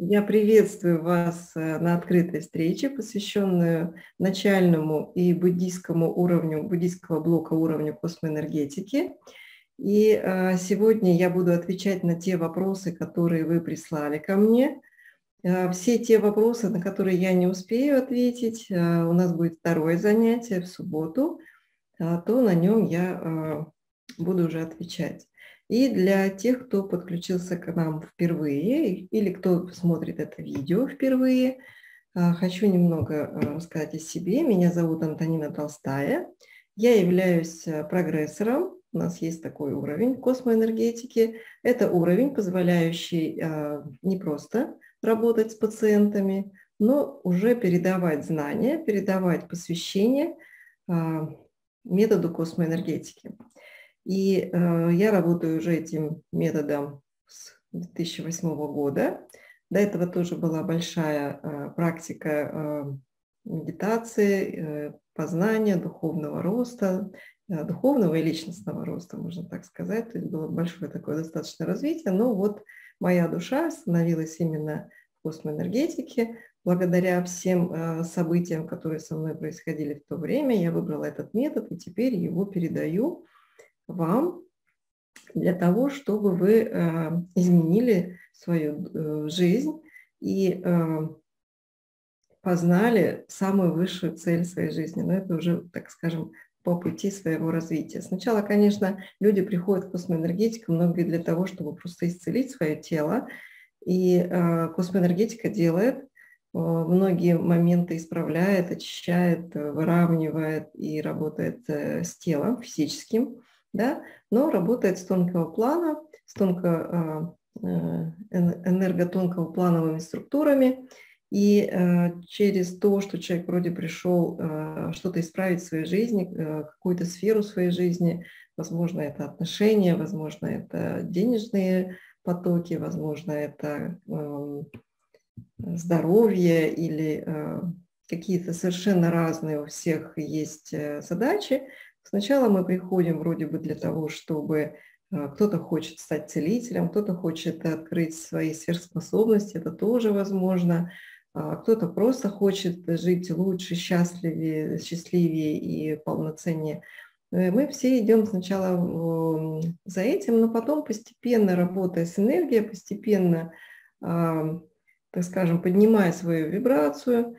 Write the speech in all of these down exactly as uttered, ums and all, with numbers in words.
Я приветствую вас э, на открытой встрече, посвященную начальному и буддийскому уровню, буддийского блока уровню космоэнергетики. И э, сегодня я буду отвечать на те вопросы, которые вы прислали ко мне. Э, все те вопросы, на которые я не успею ответить, э, у нас будет второе занятие в субботу, э, то на нем я э, буду уже отвечать. И для тех, кто подключился к нам впервые или кто смотрит это видео впервые, хочу немного рассказать о себе. Меня зовут Антонина Толстая. Я являюсь прогрессором. У нас есть такой уровень космоэнергетики. Это уровень, позволяющий не просто работать с пациентами, но уже передавать знания, передавать посвящение методу космоэнергетики. И э, я работаю уже этим методом с две тысячи восьмого года. До этого тоже была большая э, практика э, медитации, э, познания, духовного роста, э, духовного и личностного роста, можно так сказать. То есть было большое такое достаточно развитие. Но вот моя душа становилась именно в космоэнергетике. Благодаря всем э, событиям, которые со мной происходили в то время, я выбрала этот метод и теперь его передаю вам для того, чтобы вы э, изменили свою э, жизнь и э, познали самую высшую цель своей жизни. Но это уже, так скажем, по пути своего развития. Сначала, конечно, люди приходят в космоэнергетику, многие для того, чтобы просто исцелить свое тело. И э, космоэнергетика делает э, многие моменты, исправляет, очищает, выравнивает и работает э, с телом физическим. Да, но работает с тонкого плана, с тонко, энерготонкого плановыми структурами, и через то, что человек вроде пришел что-то исправить в своей жизни, какую-то сферу своей жизни, возможно, это отношения, возможно, это денежные потоки, возможно, это здоровье или какие-то совершенно разные у всех есть задачи. Сначала мы приходим вроде бы для того, чтобы кто-то хочет стать целителем, кто-то хочет открыть свои сверхспособности, это тоже возможно. Кто-то просто хочет жить лучше, счастливее, счастливее и полноценнее. Мы все идем сначала за этим, но потом постепенно, работая с энергией, постепенно, так скажем, поднимая свою вибрацию,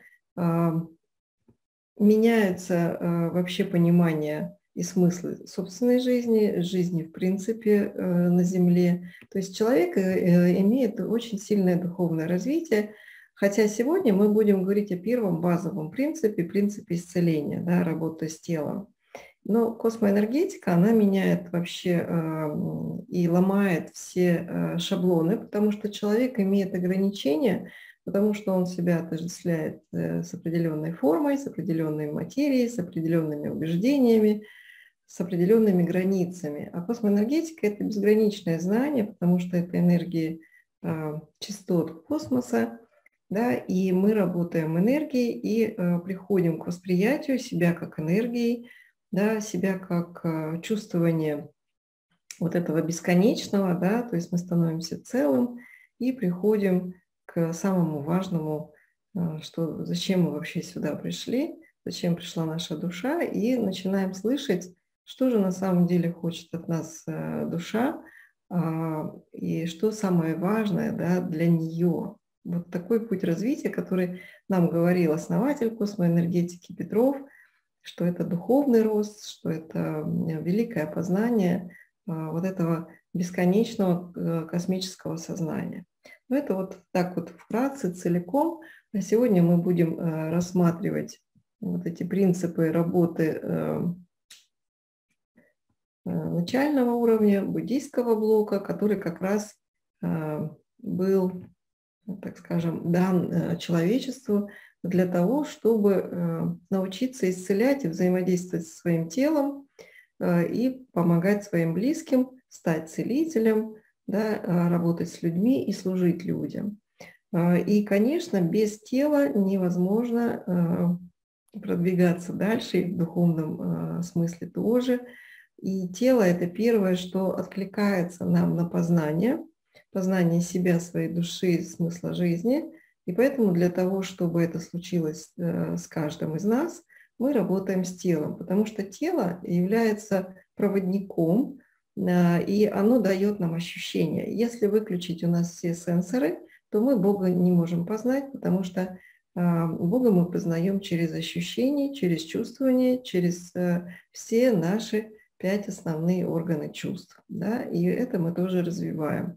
меняется э, вообще понимание и смысл собственной жизни, жизни в принципе э, на Земле. То есть человек э, имеет очень сильное духовное развитие, хотя сегодня мы будем говорить о первом базовом принципе, принципе исцеления, да, работы с телом. Но космоэнергетика, она меняет вообще э, и ломает все э, шаблоны, потому что человек имеет ограничения, потому что он себя отождествляет с определенной формой, с определенной материей, с определенными убеждениями, с определенными границами. А космоэнергетика – это безграничное знание, потому что это энергии э, частот космоса, да, и мы работаем энергией и э, приходим к восприятию себя как энергии, да, себя как э, чувствование вот этого бесконечного, да, то есть мы становимся целым и приходим к самому важному, что, зачем мы вообще сюда пришли, зачем пришла наша душа, и начинаем слышать, что же на самом деле хочет от нас душа, и что самое важное, да, для нее. Вот такой путь развития, который нам говорил основатель космоэнергетики Петров, что это духовный рост, что это великое познание вот этого бесконечного космического сознания. Но это вот так вот вкратце, целиком. А сегодня мы будем рассматривать вот эти принципы работы начального уровня буддийского блока, который как раз был, так скажем, дан человечеству для того, чтобы научиться исцелять и взаимодействовать со своим телом и помогать своим близким, стать целителем, да, работать с людьми и служить людям. И, конечно, без тела невозможно продвигаться дальше, и в духовном смысле тоже. И тело – это первое, что откликается нам на познание, познание себя, своей души, смысла жизни. И поэтому для того, чтобы это случилось с каждым из нас, мы работаем с телом, потому что тело является проводником, и оно дает нам ощущения. Если выключить у нас все сенсоры, то мы Бога не можем познать, потому что Бога мы познаем через ощущения, через чувствование, через все наши пять основные органы чувств. Да? И это мы тоже развиваем.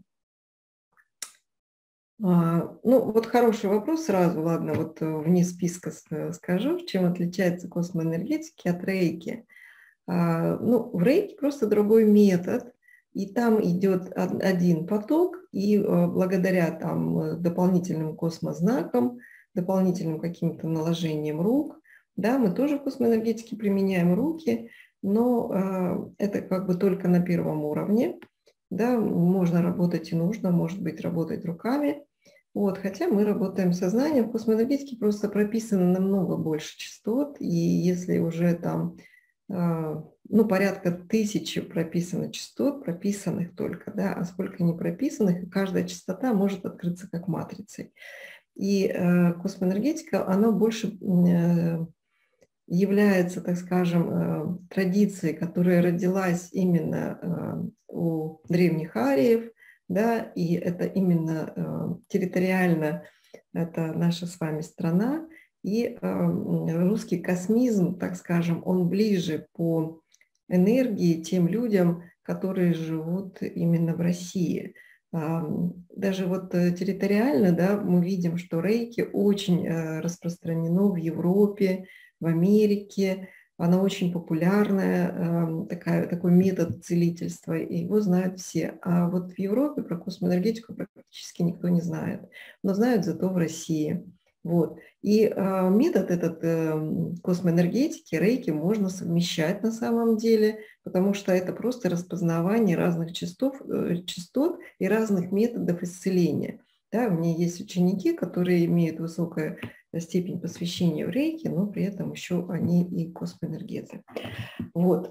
А, ну, вот хороший вопрос сразу, ладно, вот вне списка скажу, чем отличается космоэнергетики от рейки. А, ну, в рейке просто другой метод, и там идет один поток, и благодаря там дополнительным космознакам, дополнительным каким-то наложением рук, да, мы тоже в космоэнергетике применяем руки, но а, это как бы только на первом уровне, да, можно работать и нужно, может быть, работать руками. Вот, хотя мы работаем сознанием, в космоэнергетике просто прописано намного больше частот, и если уже там, ну, порядка тысячи прописано частот, прописанных только, да, а сколько не прописанных, и каждая частота может открыться как матрицей. И э, космоэнергетика, она больше э, является, так скажем, э, традицией, которая родилась именно э, у древних ариев, да, и это именно э, территориально, это наша с вами страна, и э, русский космизм, так скажем, он ближе по энергии тем людям, которые живут именно в России. Даже вот территориально, да, мы видим, что рейки очень распространено в Европе, в Америке. Она очень популярная, такая, такой метод целительства, и его знают все. А вот в Европе про космоэнергетику практически никто не знает, но знают зато в России. Вот. И э, метод этот э, космоэнергетики, рейки, можно совмещать на самом деле, потому что это просто распознавание разных частот, э, частот и разных методов исцеления. Да, у меня есть ученики, которые имеют высокую степень посвящения в рейки, но при этом еще они и космоэнергеты. Вот.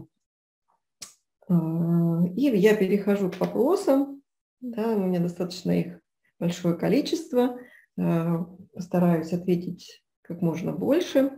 И я перехожу к вопросам. Да, у меня достаточно их большое количество. Постараюсь ответить как можно больше.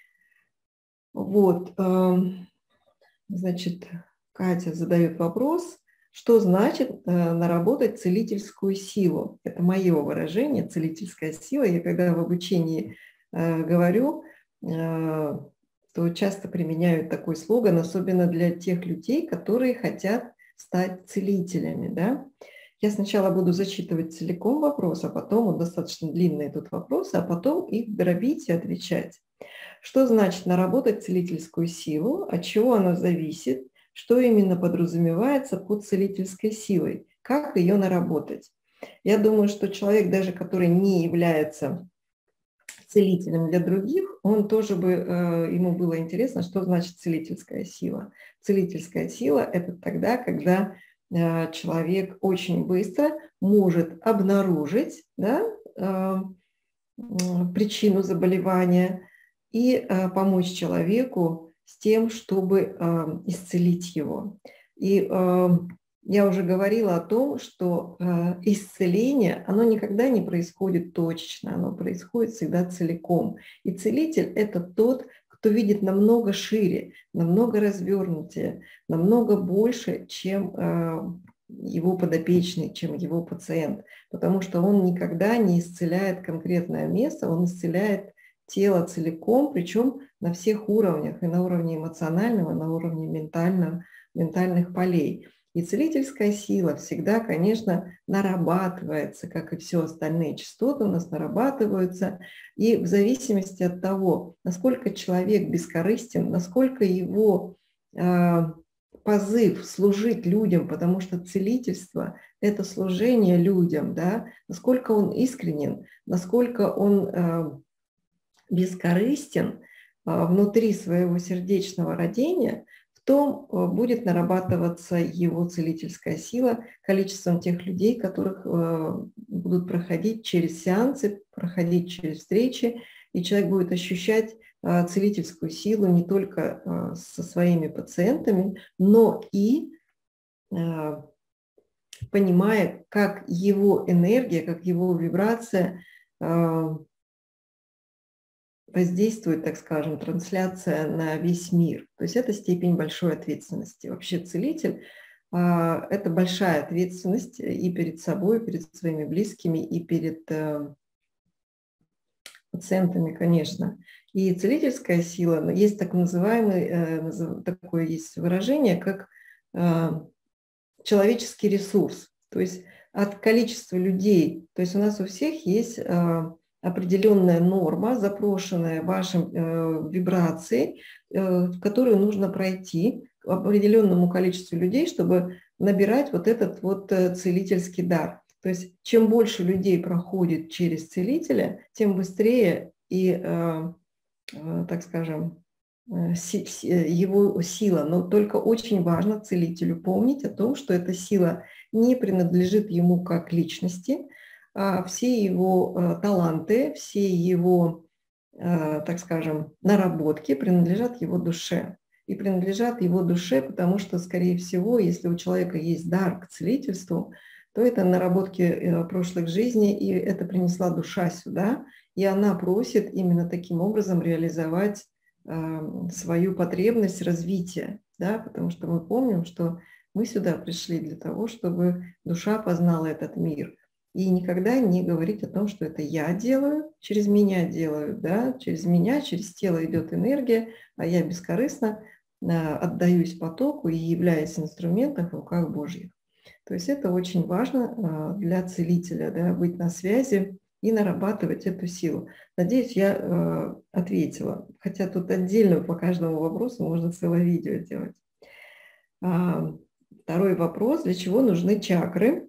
Вот. Значит, Катя задает вопрос, что значит наработать целительскую силу? Это мое выражение, целительская сила. Я когда в обучении говорю, то часто применяют такой слоган, особенно для тех людей, которые хотят стать целителями. Да? Я сначала буду зачитывать целиком вопрос, а потом, он достаточно длинный этот вопрос, а потом их дробить и отвечать. Что значит наработать целительскую силу, от чего она зависит, что именно подразумевается под целительской силой, как ее наработать. Я думаю, что человек, даже который не является целителем для других, он тоже бы, ему было интересно, что значит целительская сила. Целительская сила – это тогда, когда человек очень быстро может обнаружить, да, причину заболевания и помочь человеку с тем, чтобы исцелить его. И я уже говорила о том, что исцеление, оно никогда не происходит точечно, оно происходит всегда целиком. И целитель – это тот, кто видит намного шире, намного развернутее, намного больше, чем его подопечный, чем его пациент, потому что он никогда не исцеляет конкретное место, он исцеляет тело целиком, причем на всех уровнях, и на уровне эмоционального, и на уровне ментального, ментальных полей. И целительская сила всегда, конечно, нарабатывается, как и все остальные частоты у нас нарабатываются. И в зависимости от того, насколько человек бескорыстен, насколько его э, позыв служить людям, потому что целительство – это служение людям, да, насколько он искренен, насколько он э, бескорыстен э, внутри своего сердечного родения, в том будет нарабатываться его целительская сила количеством тех людей, которых будут проходить через сеансы, проходить через встречи, и человек будет ощущать целительскую силу не только со своими пациентами, но и понимая, как его энергия, как его вибрация воздействует, так скажем, трансляция на весь мир. То есть это степень большой ответственности. Вообще целитель – это большая ответственность и перед собой, и перед своими близкими, и перед пациентами, конечно. И целительская сила, есть так называемый, такое есть выражение, как человеческий ресурс. То есть от количества людей, то есть у нас у всех есть определенная норма, запрошенная вашим э, вибрацией, э, в которую нужно пройти к определенному количеству людей, чтобы набирать вот этот вот э, целительский дар. То есть чем больше людей проходит через целителя, тем быстрее и, э, э, так скажем, э, си, его сила. Но только очень важно целителю помнить о том, что эта сила не принадлежит ему как личности, все его э, таланты, все его, э, так скажем, наработки принадлежат его душе. И принадлежат его душе, потому что, скорее всего, если у человека есть дар к целительству, то это наработки э, прошлых жизней, и это принесла душа сюда, и она просит именно таким образом реализовать э, свою потребность развития, да, потому что мы помним, что мы сюда пришли для того, чтобы душа познала этот мир. И никогда не говорить о том, что это я делаю, через меня делаю, да, через меня, через тело идет энергия, а я бескорыстно отдаюсь потоку и являюсь инструментом в руках Божьих. То есть это очень важно для целителя, да, быть на связи и нарабатывать эту силу. Надеюсь, я ответила, хотя тут отдельно по каждому вопросу можно целое видео делать. Второй вопрос: для чего нужны чакры?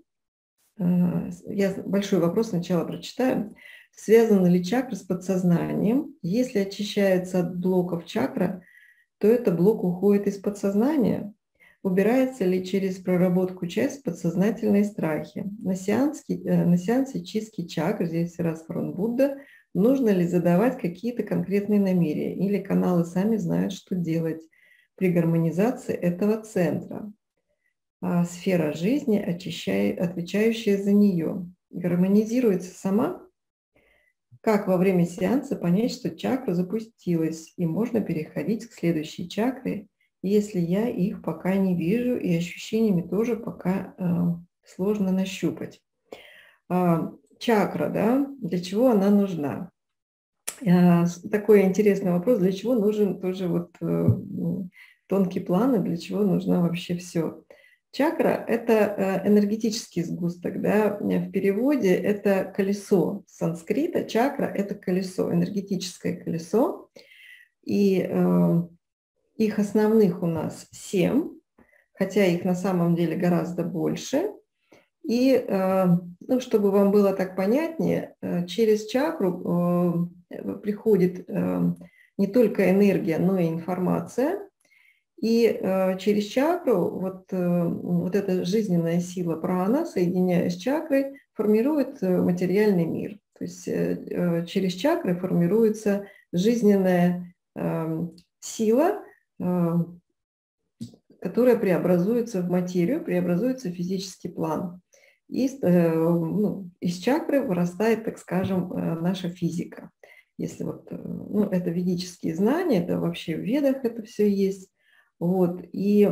Я большой вопрос сначала прочитаю. Связаны ли чакры с подсознанием? Если очищается от блоков чакра, то этот блок уходит из подсознания. Убирается ли через проработку часть подсознательные страхи? На сеансе, на сеансе чистки чакр, здесь Расфарон Будда, нужно ли задавать какие-то конкретные намерения? Или каналы сами знают, что делать при гармонизации этого центра? Сфера жизни, очищая, отвечающая за нее, гармонизируется сама? Как во время сеанса понять, что чакра запустилась, и можно переходить к следующей чакре, если я их пока не вижу, и ощущениями тоже пока э, сложно нащупать? А, чакра, да, для чего она нужна? А, такой интересный вопрос, для чего нужен тоже вот э, тонкий план, и для чего нужна вообще все. Чакра – это энергетический сгусток, да? В переводе это колесо санскрита. Чакра – это колесо, энергетическое колесо. И э, их основных у нас семь, хотя их на самом деле гораздо больше. И, э, ну, чтобы вам было так понятнее, э, через чакру э, приходит э, не только энергия, но и информация. И э, через чакру вот, э, вот эта жизненная сила прана, соединяясь с чакрой, формирует материальный мир. То есть э, через чакры формируется жизненная э, сила, э, которая преобразуется в материю, преобразуется в физический план. И э, ну, из чакры вырастает, так скажем, э, наша физика. Если вот, э, ну, это ведические знания, это вообще в ведах это все есть. Вот. И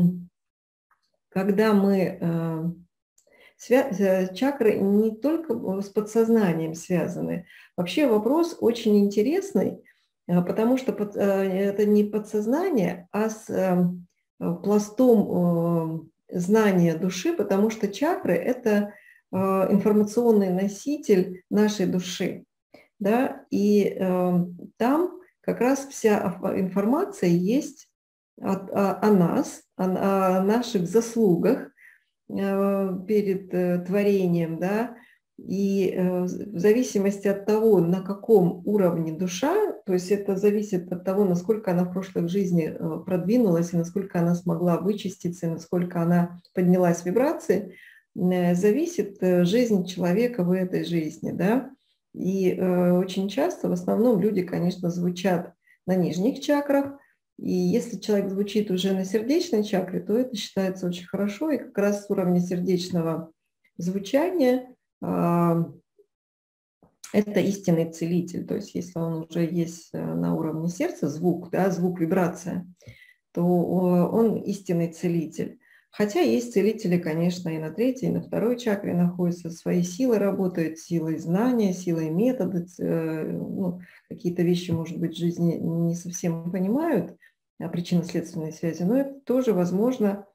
когда мы... Чакры не только с подсознанием связаны. Вообще вопрос очень интересный, потому что это не подсознание, а с пластом знания души, потому что чакры – это информационный носитель нашей души. Да? И там как раз вся информация есть О, о, о нас, о, о наших заслугах э, перед э, творением, да, и э, в зависимости от того, на каком уровне душа, то есть это зависит от того, насколько она в прошлых жизнях э, продвинулась, и насколько она смогла вычиститься, и насколько она поднялась в вибрации, э, зависит э, жизнь человека в этой жизни, да, и э, очень часто, в основном люди, конечно, звучат на нижних чакрах, И если человек звучит уже на сердечной чакре, то это считается очень хорошо, и как раз с уровня сердечного звучания а, это истинный целитель. То есть если он уже есть на уровне сердца, звук, да, звук, вибрация, то он истинный целитель. Хотя есть целители, конечно, и на третьей, и на второй чакре находятся, свои силы работают, силой знания, силой метода, ну, какие-то вещи, может быть, в жизни не совсем понимают, причинно-следственные связи, но это тоже, возможно,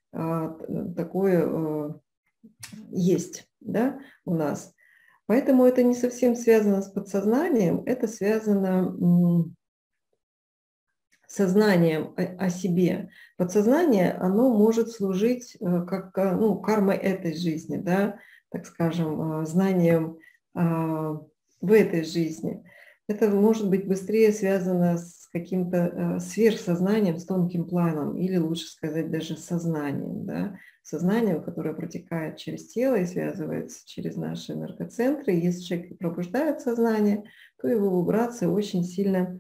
такое есть, да, у нас. Поэтому это не совсем связано с подсознанием, это связано сознанием о себе. Подсознание, оно может служить как, ну, кармой этой жизни, да, так скажем, знанием в этой жизни. Это может быть быстрее связано с каким-то сверхсознанием, с тонким планом, или лучше сказать даже сознанием, да, сознанием, которое протекает через тело и связывается через наши энергоцентры. Если человек пробуждает сознание, то его вибрация очень сильно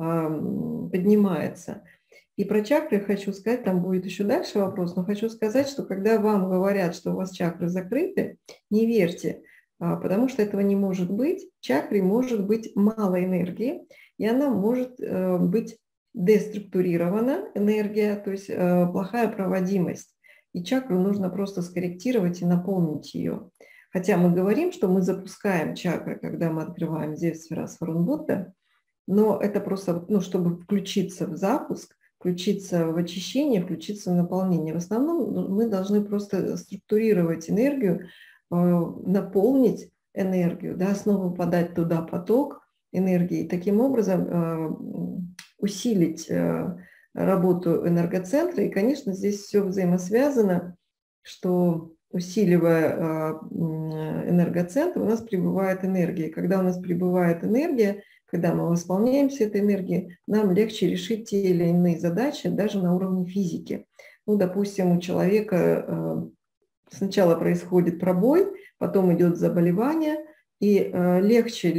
поднимается. И про чакры хочу сказать, там будет еще дальше вопрос, но хочу сказать, что когда вам говорят, что у вас чакры закрыты, не верьте, потому что этого не может быть. В чакре может быть мало энергии, и она может быть деструктурирована, энергия, то есть плохая проводимость. И чакру нужно просто скорректировать и наполнить ее. Хотя мы говорим, что мы запускаем чакры, когда мы открываем здесь Сферасварун Будда, но это просто, ну, чтобы включиться в запуск, включиться в очищение, включиться в наполнение. В основном мы должны просто структурировать энергию, наполнить энергию, да, снова подать туда поток энергии, и таким образом усилить работу энергоцентра. И, конечно, здесь все взаимосвязано, что усиливая энергоцентр, у нас прибывает энергия. И когда у нас прибывает энергия, когда мы восполняемся этой энергией, нам легче решить те или иные задачи даже на уровне физики. Ну, допустим, у человека сначала происходит пробой, потом идет заболевание, и легче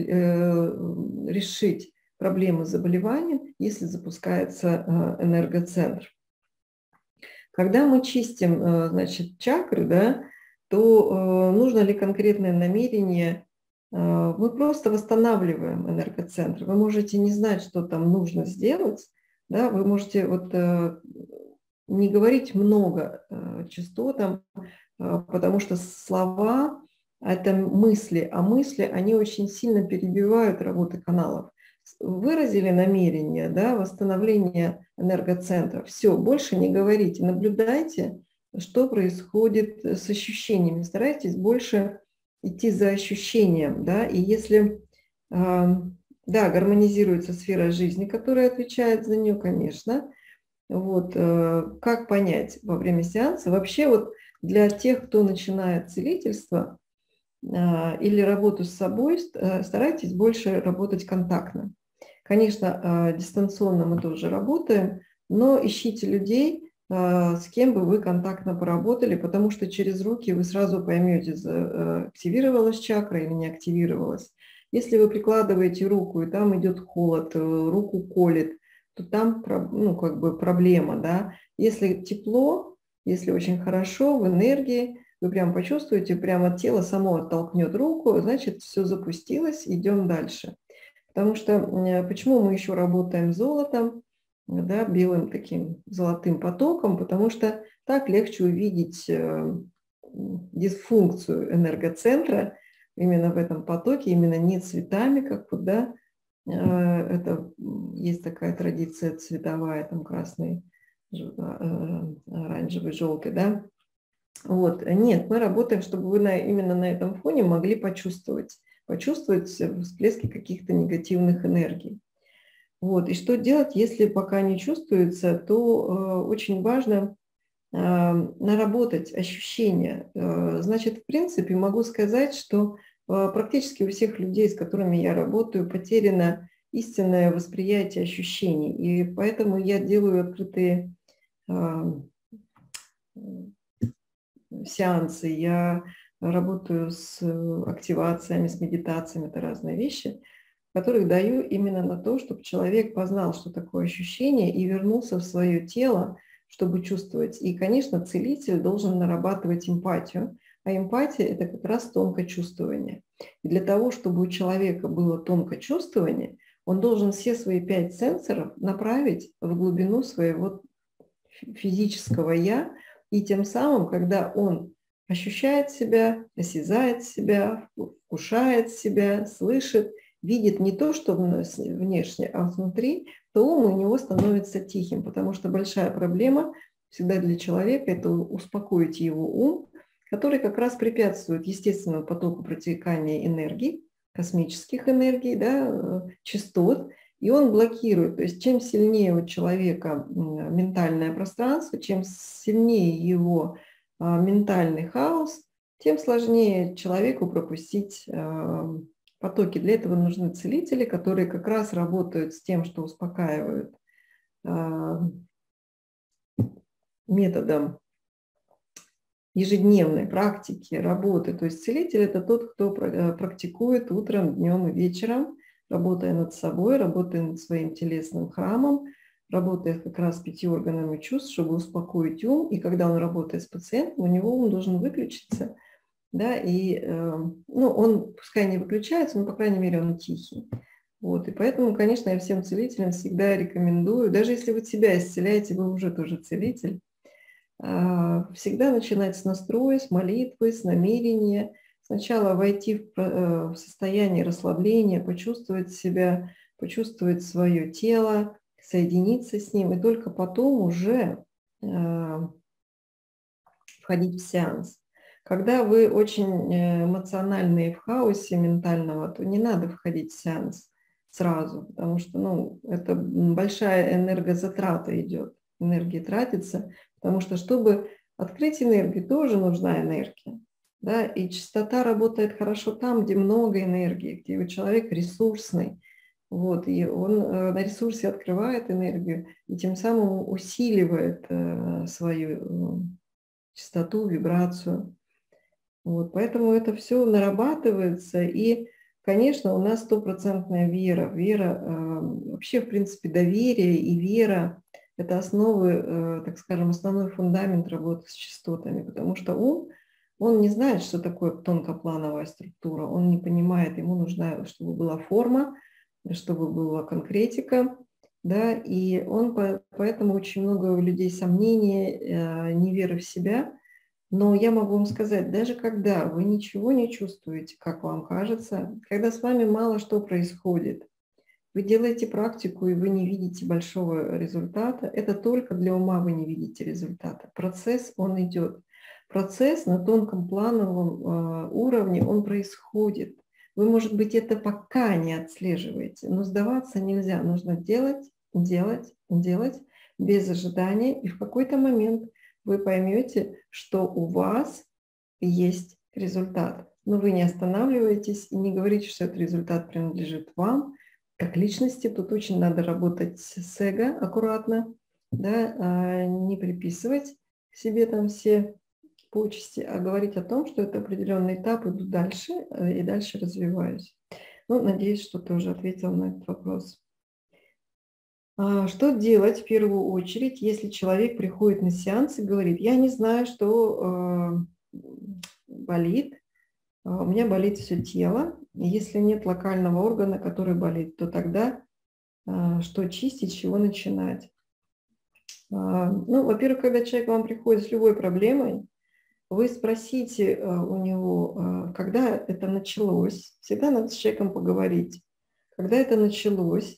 решить проблему с заболеванием, если запускается энергоцентр. Когда мы чистим, значит, чакры, да, то нужно ли конкретное намерение? Мы просто восстанавливаем энергоцентр. Вы можете не знать, что там нужно сделать, да, вы можете вот не говорить много частотам, потому что слова – это мысли, а мысли, они очень сильно перебивают работу каналов. Выразили намерение, да, восстановления энергоцентра, все, больше не говорите, наблюдайте, что происходит с ощущениями, старайтесь больше идти за ощущением, да, и если, да, гармонизируется сфера жизни, которая отвечает за нее, конечно, вот, как понять во время сеанса, вообще вот для тех, кто начинает целительство или работу с собой, старайтесь больше работать контактно. Конечно, дистанционно мы тоже работаем, но ищите людей, с кем бы вы контактно поработали, потому что через руки вы сразу поймете, активировалась чакра или не активировалась. Если вы прикладываете руку, и там идет холод, руку колет, то там, ну, как бы проблема, да. Если тепло, если очень хорошо, в энергии, вы прям почувствуете, прямо тело само оттолкнет руку, значит, все запустилось, идем дальше. Потому что почему мы еще работаем с золотом, да, белым таким золотым потоком, потому что так легче увидеть дисфункцию энергоцентра именно в этом потоке, именно не цветами, как вот, да, это есть такая традиция цветовая, там красный, оранжевый, желтый, да. Вот. Нет, мы работаем, чтобы вы на, именно на этом фоне могли почувствовать, почувствовать всплески каких-то негативных энергий. Вот. И что делать, если пока не чувствуется, то э, очень важно э, наработать ощущения. Э, значит, в принципе, могу сказать, что э, практически у всех людей, с которыми я работаю, потеряно истинное восприятие ощущений. И поэтому я делаю открытые э, сеансы, я работаю с активациями, с медитациями, это разные вещи. которых даю именно на то, чтобы человек познал, что такое ощущение, и вернулся в свое тело, чтобы чувствовать. И, конечно, целитель должен нарабатывать эмпатию. А эмпатия – это как раз тонкое чувствование. И для того, чтобы у человека было тонкое чувствование, он должен все свои пять сенсоров направить в глубину своего физического «я», и тем самым, когда он ощущает себя, осязает себя, вкушает себя, слышит, видит не то, что внешне, а внутри, то ум у него становится тихим, потому что большая проблема всегда для человека – это успокоить его ум, который как раз препятствует естественному потоку протекания энергии, космических энергий, да, частот, и он блокирует. То есть чем сильнее у человека ментальное пространство, чем сильнее его ментальный хаос, тем сложнее человеку пропустить потоки. Для этого нужны целители, которые как раз работают с тем, что успокаивают методом ежедневной практики, работы. То есть целитель – это тот, кто практикует утром, днем и вечером, работая над собой, работая над своим телесным храмом, работает как раз с пяти органами чувств, чтобы успокоить ум. И когда он работает с пациентом, у него ум должен выключиться, да, и э, ну, он, пускай не выключается, но, по крайней мере, он тихий. Вот, и поэтому, конечно, я всем целителям всегда рекомендую, даже если вы себя исцеляете, вы уже тоже целитель, всегда начинать с настроя, с молитвы, с намерения. Сначала войти в состояние расслабления, почувствовать себя, почувствовать свое тело, соединиться с ним, и только потом уже входить в сеанс. Когда вы очень эмоциональные в хаосе ментального, то не надо входить в сеанс сразу, потому что ну, это большая энергозатрата идет, энергия тратится. Потому что, чтобы открыть энергию, тоже нужна энергия. Да? И частота работает хорошо там, где много энергии, где человек ресурсный. Вот, и он на ресурсе открывает энергию и тем самым усиливает свою частоту, вибрацию. Вот, поэтому это все нарабатывается. И, конечно, у нас стопроцентная вера. Вера, вообще, в принципе, доверие и вера – это основы, так скажем, основной фундамент работы с частотами, потому что ум, он не знает, что такое тонкоплановая структура, он не понимает, ему нужна, чтобы была форма, чтобы была конкретика, да, и он, поэтому очень много у людей сомнений, неверы в себя, но я могу вам сказать, даже когда вы ничего не чувствуете, как вам кажется, когда с вами мало что происходит, вы делаете практику, и вы не видите большого результата. Это только для ума вы не видите результата. Процесс, он идет. Процесс на тонком плановом уровне, он происходит. Вы, может быть, это пока не отслеживаете, но сдаваться нельзя. Нужно делать, делать, делать без ожидания. И в какой-то момент вы поймете, что у вас есть результат. Но вы не останавливаетесь и не говорите, что этот результат принадлежит вам. Как личности, тут очень надо работать с эго аккуратно, да, не приписывать к себе там все почести, а говорить о том, что это определенный этап, иду дальше и дальше развиваюсь. Ну, надеюсь, что ты уже ответил на этот вопрос. Что делать в первую очередь, если человек приходит на сеанс и говорит, я не знаю, что болит, у меня болит все тело. Если нет локального органа, который болит, то тогда что чистить, с чего начинать? Ну, во-первых, когда человек к вам приходит с любой проблемой, вы спросите у него, когда это началось. Всегда надо с человеком поговорить. Когда это началось,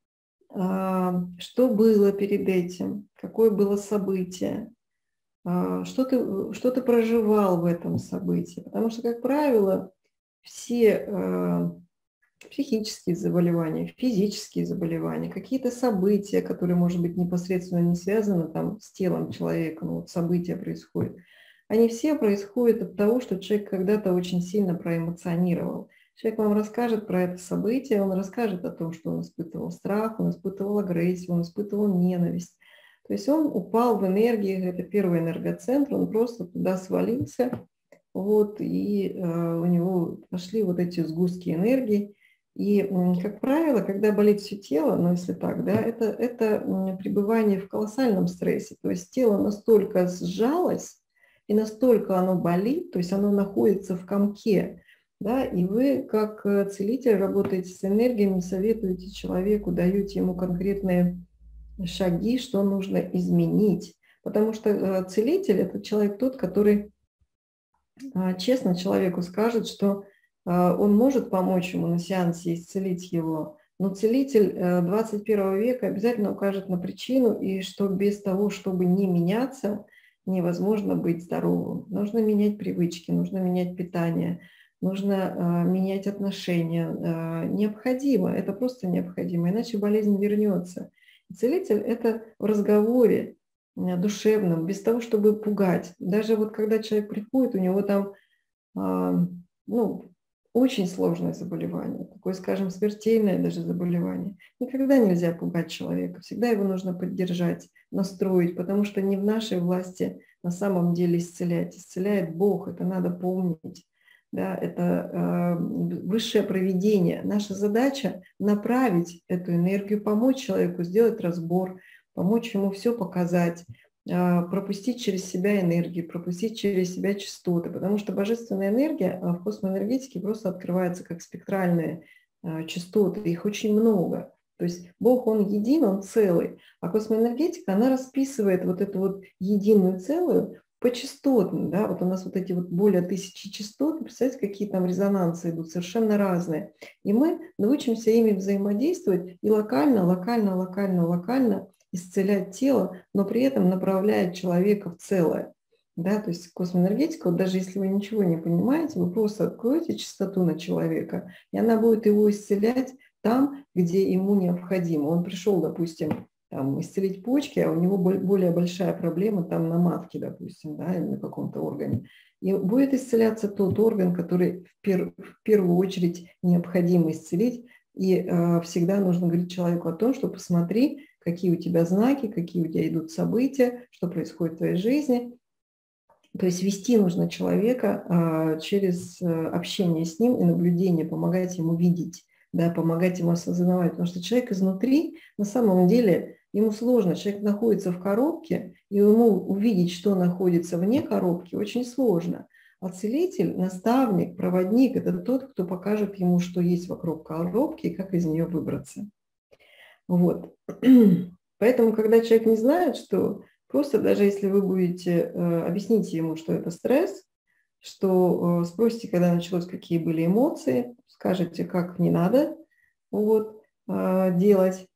что было перед этим, какое было событие, что ты, что ты проживал в этом событии. Потому что, как правило, все психические заболевания, физические заболевания, какие-то события, которые, может быть, непосредственно не связаны там, с телом человека, но вот события происходят, они все происходят от того, что человек когда-то очень сильно проэмоционировал. Человек вам расскажет про это событие, он расскажет о том, что он испытывал страх, он испытывал агрессию, он испытывал ненависть. То есть он упал в энергии, это первый энергоцентр, он просто туда свалился, вот, и э, у него пошли вот эти сгустки энергии. И, как правило, когда болит все тело, ну если так, да, это, это пребывание в колоссальном стрессе. То есть тело настолько сжалось, и настолько оно болит, то есть оно находится в комке, да, и вы, как э, целитель, работаете с энергиями, советуете человеку, даете ему конкретные шаги, что нужно изменить. Потому что э, целитель – это человек тот, который э, честно человеку скажет, что э, он может помочь ему на сеансе, исцелить его, но целитель э, двадцать первого века обязательно укажет на причину, и что без того, чтобы не меняться, невозможно быть здоровым. Нужно менять привычки, нужно менять питание, нужно э, менять отношения. Э, необходимо, это просто необходимо, иначе болезнь вернется. Целитель – это в разговоре э, душевном, без того, чтобы пугать. Даже вот когда человек приходит, у него там а, ну, очень сложное заболевание, такое, скажем, смертельное даже заболевание. Никогда нельзя пугать человека, всегда его нужно поддержать, настроить, потому что не в нашей власти на самом деле исцелять. Исцеляет Бог, это надо помнить. Да, это э, высшее провидение. Наша задача направить эту энергию, помочь человеку сделать разбор, помочь ему все показать, пропустить через себя энергию, пропустить через себя частоты, потому что божественная энергия в космоэнергетике просто открывается как спектральные частоты, их очень много. То есть Бог, Он един, Он целый, а космоэнергетика, она расписывает вот эту вот единую целую по частотам, да, вот у нас вот эти вот более тысячи частот, представляете, какие там резонансы идут, совершенно разные. И мы научимся ими взаимодействовать и локально, локально, локально, локально исцелять тело, но при этом направляет человека в целое. Да, то есть космоэнергетика, вот даже если вы ничего не понимаете, вы просто откроете частоту на человека, и она будет его исцелять там, где ему необходимо. Он пришел, допустим, там, исцелить почки, а у него более большая проблема там на матке, допустим, да, или на каком-то органе. И будет исцеляться тот орган, который в, пер, в первую очередь необходимо исцелить. И э, всегда нужно говорить человеку о том, что посмотри, какие у тебя знаки, какие у тебя идут события, что происходит в твоей жизни. То есть вести нужно человека а, через общение с ним и наблюдение, помогать ему видеть, да, помогать ему осознавать. Потому что человек изнутри, на самом деле, ему сложно. Человек находится в коробке, и ему увидеть, что находится вне коробки, очень сложно. А целитель, наставник, проводник – это тот, кто покажет ему, что есть вокруг коробки и как из нее выбраться. Вот. Поэтому, когда человек не знает, что просто даже если вы будете, э, объясните ему, что это стресс, что э, спросите, когда началось, какие были эмоции, скажете, как не надо вот, э, делать,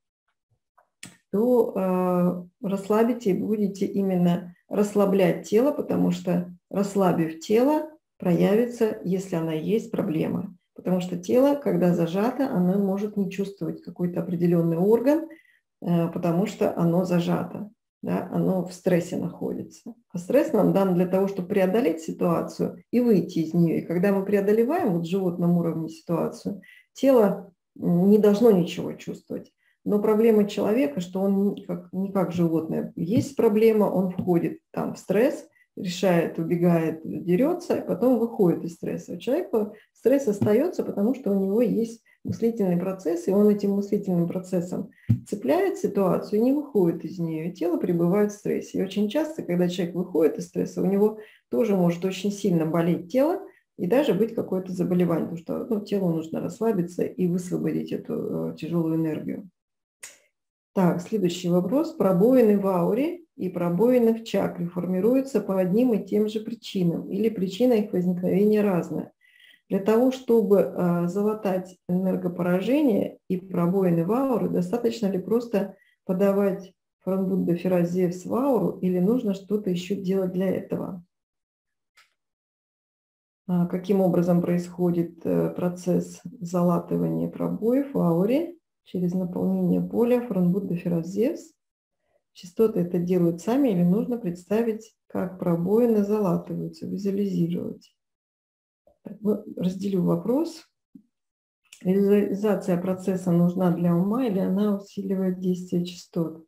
то э, расслабите и будете именно расслаблять тело, потому что расслабив тело, проявится, если она есть, проблема. Потому что тело, когда зажато, оно может не чувствовать какой-то определенный орган, потому что оно зажато, да, оно в стрессе находится. А стресс нам дан для того, чтобы преодолеть ситуацию и выйти из нее. И когда мы преодолеваем вот в животном уровне ситуацию, тело не должно ничего чувствовать. Но проблема человека, что он как, не как животное. Есть проблема, он входит там в стресс, решает, убегает, дерется, и потом выходит из стресса. У человека стресс остается, потому что у него есть мыслительный процесс, и он этим мыслительным процессом цепляет ситуацию и не выходит из нее. И тело пребывает в стрессе. И очень часто, когда человек выходит из стресса, у него тоже может очень сильно болеть тело и даже быть какое-то заболевание, потому что ну, телу нужно расслабиться и высвободить эту э, тяжелую энергию. Так, следующий вопрос. Пробоины в ауре и пробоины в чакре формируются по одним и тем же причинам или причина их возникновения разная. Для того, чтобы э, залатать энергопоражение и пробоины в ауру, достаточно ли просто подавать франбудда феразевс в ауру или нужно что-то еще делать для этого? А каким образом происходит э, процесс залатывания пробоев в ауре? Через наполнение поля франбудда феразевс. Частоты это делают сами или нужно представить, как пробоины залатываются, визуализировать? Разделю вопрос. Реализация процесса нужна для ума или она усиливает действие частот?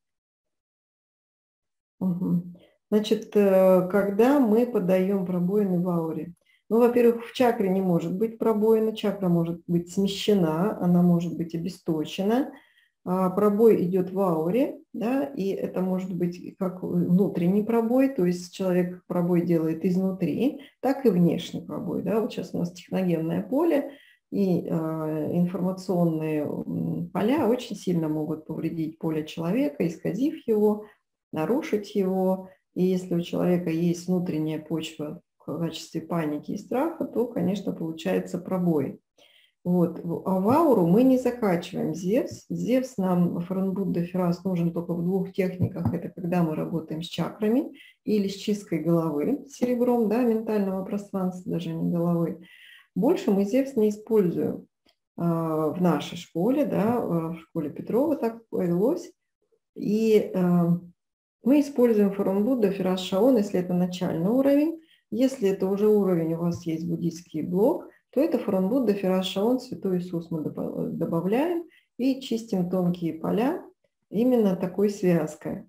Угу. Значит, когда мы подаем пробоины в ауре? Ну, во-первых, в чакре не может быть пробоина, чакра может быть смещена, она может быть обесточена. А пробой идет в ауре, да, и это может быть как внутренний пробой, то есть человек пробой делает изнутри, так и внешний пробой. Да. Вот сейчас у нас техногенное поле, и э, информационные поля очень сильно могут повредить поле человека, исказив его, нарушить его. И если у человека есть внутренняя почва в качестве паники и страха, то, конечно, получается пробой. Вот. А в ауру мы не закачиваем Зевс. Зевс нам, Фаранбудда Фирас, нужен только в двух техниках. Это когда мы работаем с чакрами или с чисткой головы, серебром, да, ментального пространства, даже не головы. Больше мы Зевс не используем а, в нашей школе, да, в школе Петрова так повелось. И а, мы используем Фаранбудда Фирас Шаон, если это начальный уровень. Если это уже уровень, у вас есть буддийский блок, то это Фаранбудда Фирас Шаон, Святой Иисус мы добавляем и чистим тонкие поля именно такой связкой.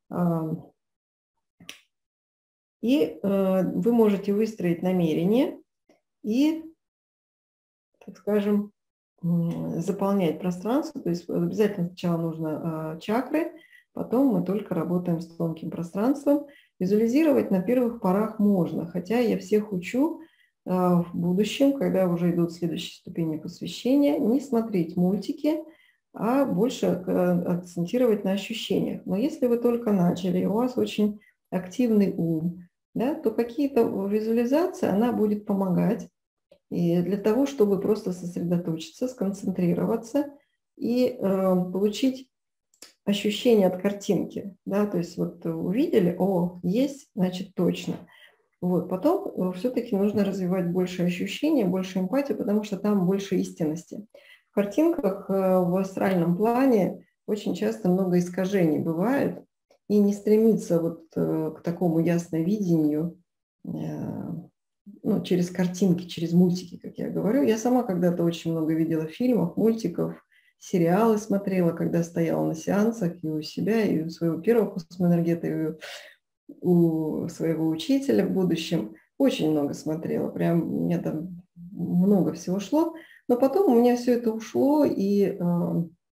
И вы можете выстроить намерение и, так скажем, заполнять пространство. То есть обязательно сначала нужно чакры, потом мы только работаем с тонким пространством. Визуализировать на первых порах можно, хотя я всех учу в будущем, когда уже идут следующие ступени посвящения, не смотреть мультики, а больше акцентировать на ощущениях. Но если вы только начали, и у вас очень активный ум, да, то какие-то визуализации, она будет помогать и для того, чтобы просто сосредоточиться, сконцентрироваться и э, получить ощущение от картинки. Да, то есть вот увидели, о, есть, значит точно. Вот. Потом все-таки нужно развивать больше ощущения, больше эмпатии, потому что там больше истинности. В картинках в астральном плане очень часто много искажений бывает, и не стремиться вот к такому ясновидению, ну, через картинки, через мультики, как я говорю. Я сама когда-то очень много видела фильмов, мультиков, сериалы смотрела, когда стояла на сеансах и у себя, и у своего первого космоэнергета, и у своего учителя в будущем. Очень много смотрела, прям у меня там много всего шло. Но потом у меня все это ушло, и э,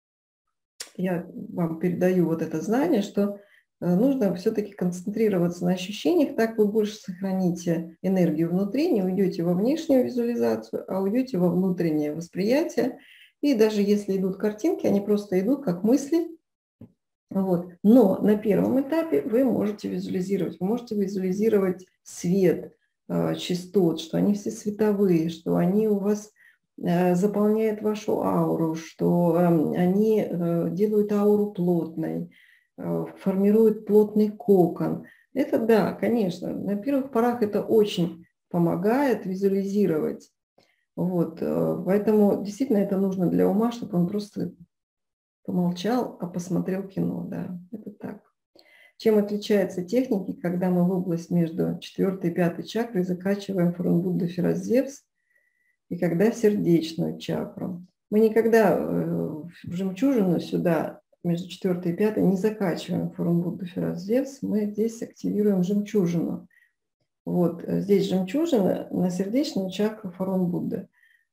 я вам передаю вот это знание, что э, нужно все-таки концентрироваться на ощущениях, так вы больше сохраните энергию внутри, не уйдете во внешнюю визуализацию, а уйдете во внутреннее восприятие. И даже если идут картинки, они просто идут как мысли. Вот. Но на первом этапе вы можете визуализировать. Вы можете визуализировать свет, э, частот, что они все световые, что они у вас э, заполняют вашу ауру, что э, они э, делают ауру плотной, э, формируют плотный кокон. Это да, конечно, на первых порах это очень помогает визуализировать. Вот. Э, поэтому действительно это нужно для ума, чтобы он просто помолчал, а посмотрел кино, да, это так. Чем отличаются техники, когда мы в область между четвёртой и пятой чакрой закачиваем Фаранбудда Фирас Зевс, и когда в сердечную чакру. Мы никогда в жемчужину сюда между четвёртой и пятой не закачиваем Фаранбудда Фирас Зевс, мы здесь активируем жемчужину. Вот здесь жемчужина на сердечную чакру Фаранбудда.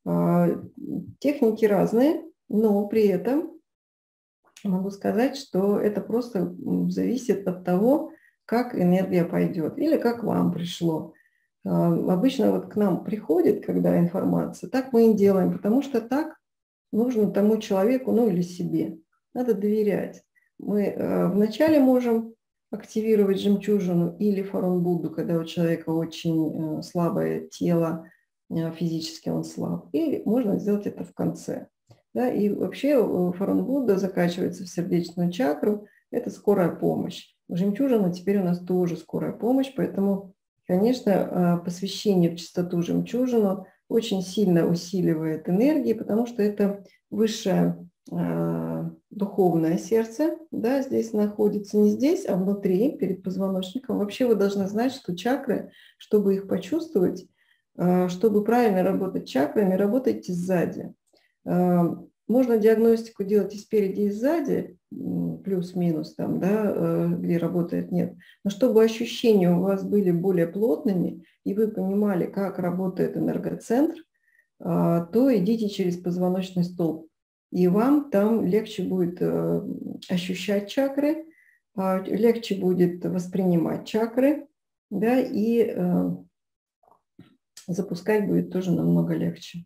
Техники разные, но при этом могу сказать, что это просто зависит от того, как энергия пойдет или как вам пришло. Обычно вот к нам приходит, когда информация, так мы и делаем, потому что так нужно тому человеку, ну или себе. Надо доверять. Мы вначале можем активировать жемчужину или Фаранбудду, когда у человека очень слабое тело, физически он слаб, или можно сделать это в конце. Да, и вообще Фаранбудда закачивается в сердечную чакру, это скорая помощь. Жемчужина теперь у нас тоже скорая помощь, поэтому, конечно, посвящение в чистоту жемчужину очень сильно усиливает энергии, потому что это высшее э, духовное сердце, да, здесь находится, не здесь, а внутри, перед позвоночником. Вообще вы должны знать, что чакры, чтобы их почувствовать, э, чтобы правильно работать чакрами, работайте сзади. Можно диагностику делать и спереди, и сзади, плюс-минус там, да, где работает нет. Но чтобы ощущения у вас были более плотными, и вы понимали, как работает энергоцентр, то идите через позвоночный столб. И вам там легче будет ощущать чакры, легче будет воспринимать чакры, да, и запускать будет тоже намного легче.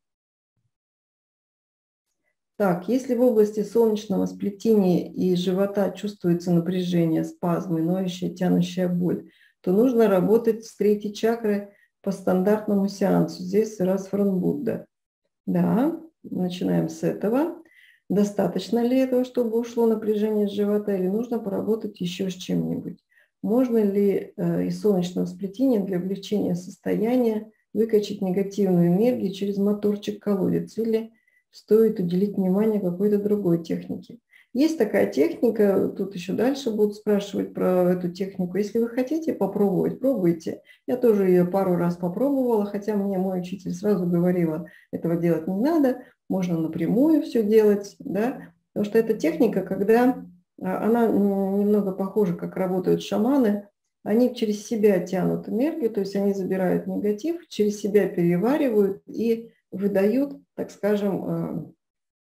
Так, если в области солнечного сплетения и живота чувствуется напряжение, спазмы, ноющая, тянущая боль, то нужно работать с третьей чакрой по стандартному сеансу. Здесь Сарасваран Будда. Да, начинаем с этого. Достаточно ли этого, чтобы ушло напряжение с живота, или нужно поработать еще с чем-нибудь? Можно ли э, из солнечного сплетения для облегчения состояния выкачать негативную энергию через моторчик-колодец, или стоит уделить внимание какой-то другой технике? Есть такая техника, тут еще дальше будут спрашивать про эту технику. Если вы хотите попробовать, пробуйте. Я тоже ее пару раз попробовала, хотя мне мой учитель сразу говорила, этого делать не надо, можно напрямую все делать, да? Потому что эта техника, когда она немного похожа, как работают шаманы, они через себя тянут энергию, то есть они забирают негатив, через себя переваривают и выдают, так скажем,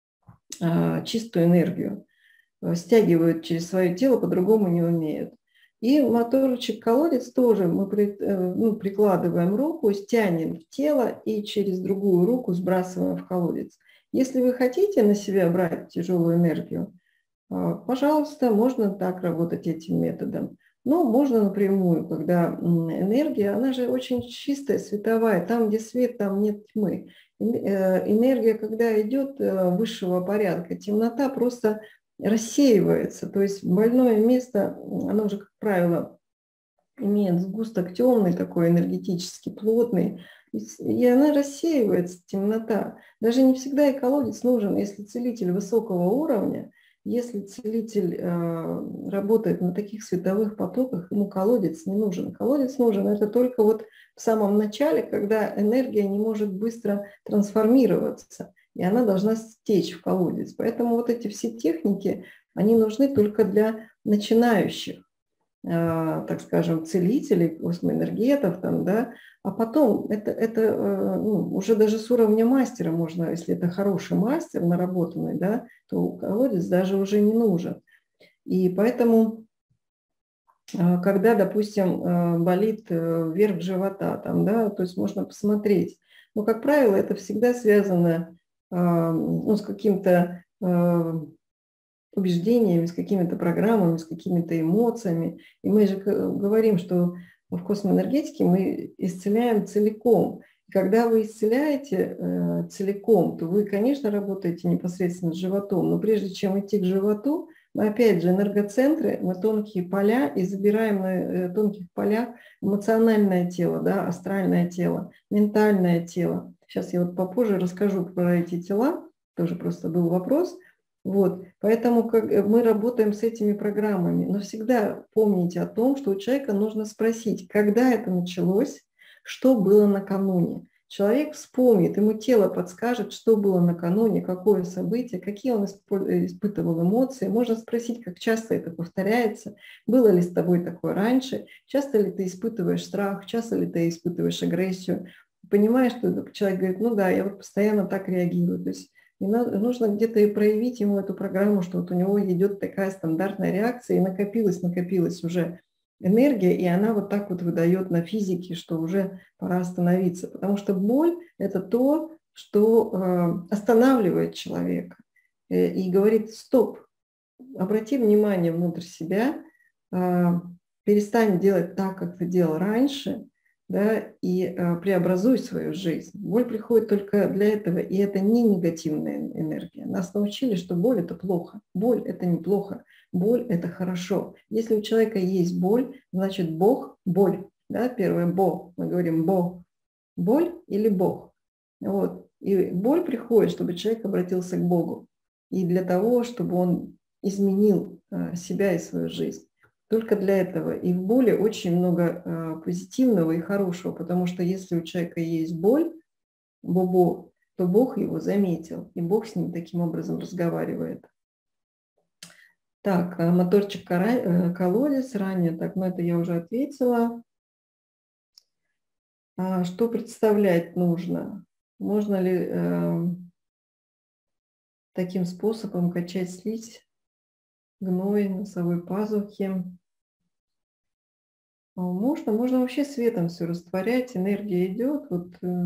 чистую энергию, стягивают через свое тело, по-другому не умеют. И моторчик-колодец тоже мы при, ну, прикладываем руку, стянем в тело и через другую руку сбрасываем в колодец. Если вы хотите на себя брать тяжелую энергию, пожалуйста, можно так работать этим методом. Но можно напрямую, когда энергия, она же очень чистая, световая. Там, где свет, там нет тьмы. Энергия, когда идет высшего порядка, темнота просто рассеивается. То есть больное место, оно уже, как правило, имеет сгусток темный, такой энергетически плотный, и она рассеивается, темнота. Даже не всегда и колодец нужен, если целитель высокого уровня, если целитель э, работает на таких световых потоках, ему колодец не нужен. Колодец нужен это только вот в самом начале, когда энергия не может быстро трансформироваться, и она должна стечь в колодец. Поэтому вот эти все техники, они нужны только для начинающих, э, так скажем, целителей, космоэнергетов, там, да, а потом это, это ну, уже даже с уровня мастера можно, если это хороший мастер, наработанный, да, то колодец даже уже не нужен. И поэтому, когда, допустим, болит верх живота, там, да, то есть можно посмотреть. Но, как правило, это всегда связано ну, с каким-то убеждениями, с какими-то программами, с какими-то эмоциями. И мы же говорим, что в космоэнергетике мы исцеляем целиком. И когда вы исцеляете э, целиком, то вы, конечно, работаете непосредственно с животом, но прежде чем идти к животу, мы опять же энергоцентры, мы тонкие поля, и забираем на э, тонких полях эмоциональное тело, да, астральное тело, ментальное тело. Сейчас я вот попозже расскажу про эти тела, тоже просто был вопрос. Вот, поэтому как мы работаем с этими программами, но всегда помните о том, что у человека нужно спросить, когда это началось, что было накануне. Человек вспомнит, ему тело подскажет, что было накануне, какое событие, какие он испытывал эмоции. Можно спросить, как часто это повторяется, было ли с тобой такое раньше, часто ли ты испытываешь страх, часто ли ты испытываешь агрессию. Понимаешь, что человек говорит, ну да, я вот постоянно так реагирую. То есть и нужно где-то и проявить ему эту программу, что вот у него идет такая стандартная реакция, и накопилась, накопилась уже энергия, и она вот так вот выдает на физике, что уже пора остановиться. Потому что боль – это то, что останавливает человека и говорит: стоп, обрати внимание внутрь себя, перестань делать так, как ты делал раньше, да, и э, преобразуй свою жизнь. Боль приходит только для этого, и это не негативная энергия. Нас научили, что боль – это плохо. Боль – это неплохо. Боль – это хорошо. Если у человека есть боль, значит Бог – боль. Да? Первое – Бог. Мы говорим Бог. Боль или Бог. Вот. И боль приходит, чтобы человек обратился к Богу. И для того, чтобы он изменил э, себя и свою жизнь. Только для этого. И в боли очень много э, позитивного и хорошего, потому что если у человека есть боль, бобо, то Бог его заметил, и Бог с ним таким образом разговаривает. Так, моторчик колодец ранее, так, ну это я уже ответила. А что представлять нужно? Можно ли э, таким способом качать, слить гной носовой пазухи? Можно, можно вообще светом все растворять, энергия идет. Вот, э,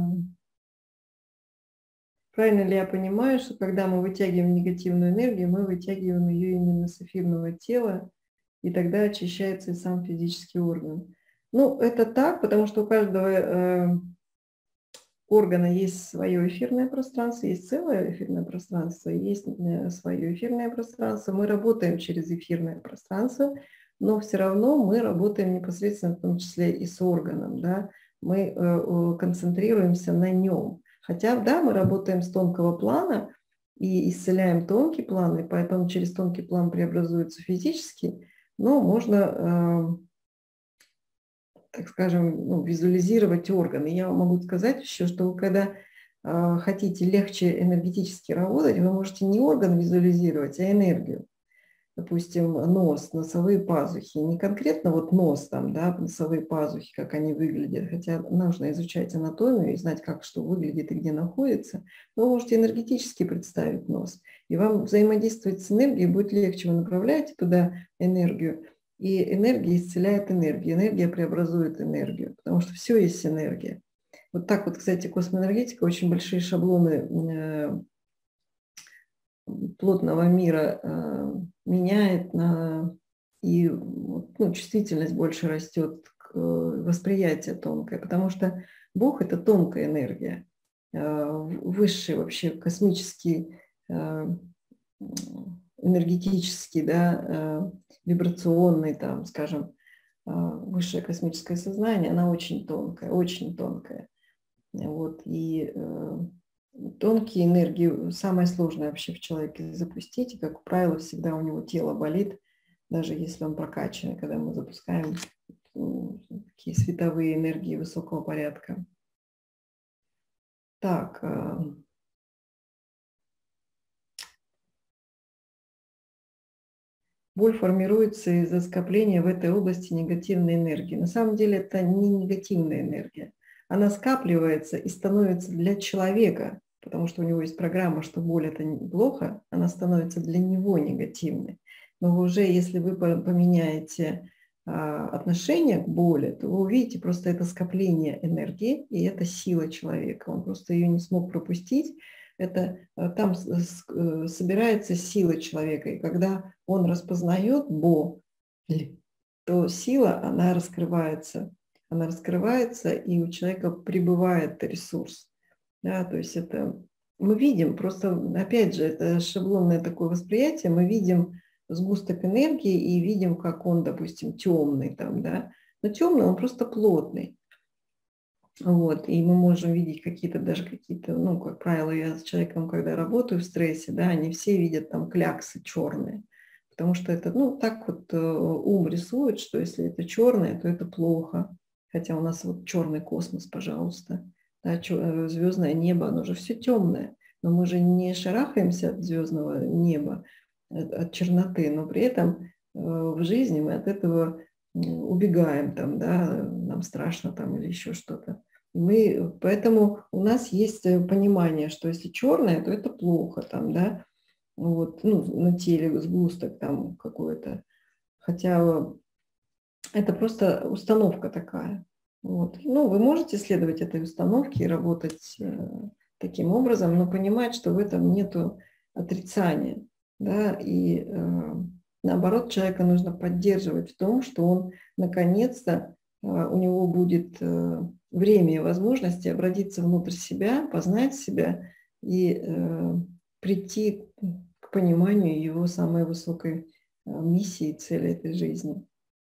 правильно ли я понимаю, что когда мы вытягиваем негативную энергию, мы вытягиваем ее именно с эфирного тела, и тогда очищается и сам физический орган? Ну, это так, потому что у каждого э, органа есть свое эфирное пространство, есть целое эфирное пространство, есть э, свое эфирное пространство. Мы работаем через эфирное пространство, но все равно мы работаем непосредственно, в том числе и с органом, да, мы э, концентрируемся на нем. Хотя, да, мы работаем с тонкого плана и исцеляем тонкий план, и поэтому через тонкий план преобразуется физический, но можно, э, так скажем, ну, визуализировать органы. Я вам могу сказать еще, что вы когда э, хотите легче энергетически работать, вы можете не орган визуализировать, а энергию. Допустим, нос, носовые пазухи. Не конкретно вот нос там, да, носовые пазухи, как они выглядят, хотя нужно изучать анатомию и знать, как что выглядит и где находится. Но вы можете энергетически представить нос. И вам взаимодействовать с энергией будет легче. Вы направляете туда энергию, и энергия исцеляет энергию. Энергия преобразует энергию, потому что все есть энергия. Вот так вот, кстати, космоэнергетика, очень большие шаблоны плотного мира э, меняет на, и ну, чувствительность больше растет, к, восприятие тонкое, потому что Бог – это тонкая энергия, э, высший вообще космический, э, энергетический, да, э, вибрационный, там, скажем, э, высшее космическое сознание, она очень тонкая, очень тонкая. Вот, и э, тонкие энергии самое сложное вообще в человеке запустить, и, как правило, всегда у него тело болит, даже если он прокачанный, когда мы запускаем ну, такие световые энергии высокого порядка. Так, э, боль формируется из-за скопления в этой области негативной энергии. На самом деле это не негативная энергия. Она скапливается и становится для человека, потому что у него есть программа, что боль – это плохо, она становится для него негативной. Но вы уже, если вы поменяете а, отношение к боли, то вы увидите просто это скопление энергии, и это сила человека. Он просто ее не смог пропустить. Это там собирается сила человека, и когда он распознает боль, то сила, она раскрывается. Она раскрывается, и у человека прибывает ресурс. Да, то есть это мы видим, просто, опять же, это шаблонное такое восприятие, мы видим сгусток энергии и видим, как он, допустим, темный там, да, но темный, он просто плотный. Вот, и мы можем видеть какие-то, даже какие-то, ну, как правило, я с человеком, когда работаю в стрессе, да, они все видят там кляксы черные, потому что это, ну, так вот ум рисует, что если это черное, то это плохо, хотя у нас вот черный космос, пожалуйста, да, звездное небо, оно же все темное, но мы же не шарахаемся от звездного неба, от, от черноты, но при этом в жизни мы от этого убегаем там, да, нам страшно там или еще что-то. Мы, поэтому у нас есть понимание, что если черное, то это плохо там, да, вот, ну, на теле сгусток там какой-то. Хотя это просто установка такая. Вот. Ну, вы можете следовать этой установке и работать э, таким образом, но понимать, что в этом нету отрицания, да, и э, наоборот, человека нужно поддерживать в том, что он наконец-то, э, у него будет э, время и возможности обратиться внутрь себя, познать себя и э, прийти к пониманию его самой высокой э, миссии и цели этой жизни.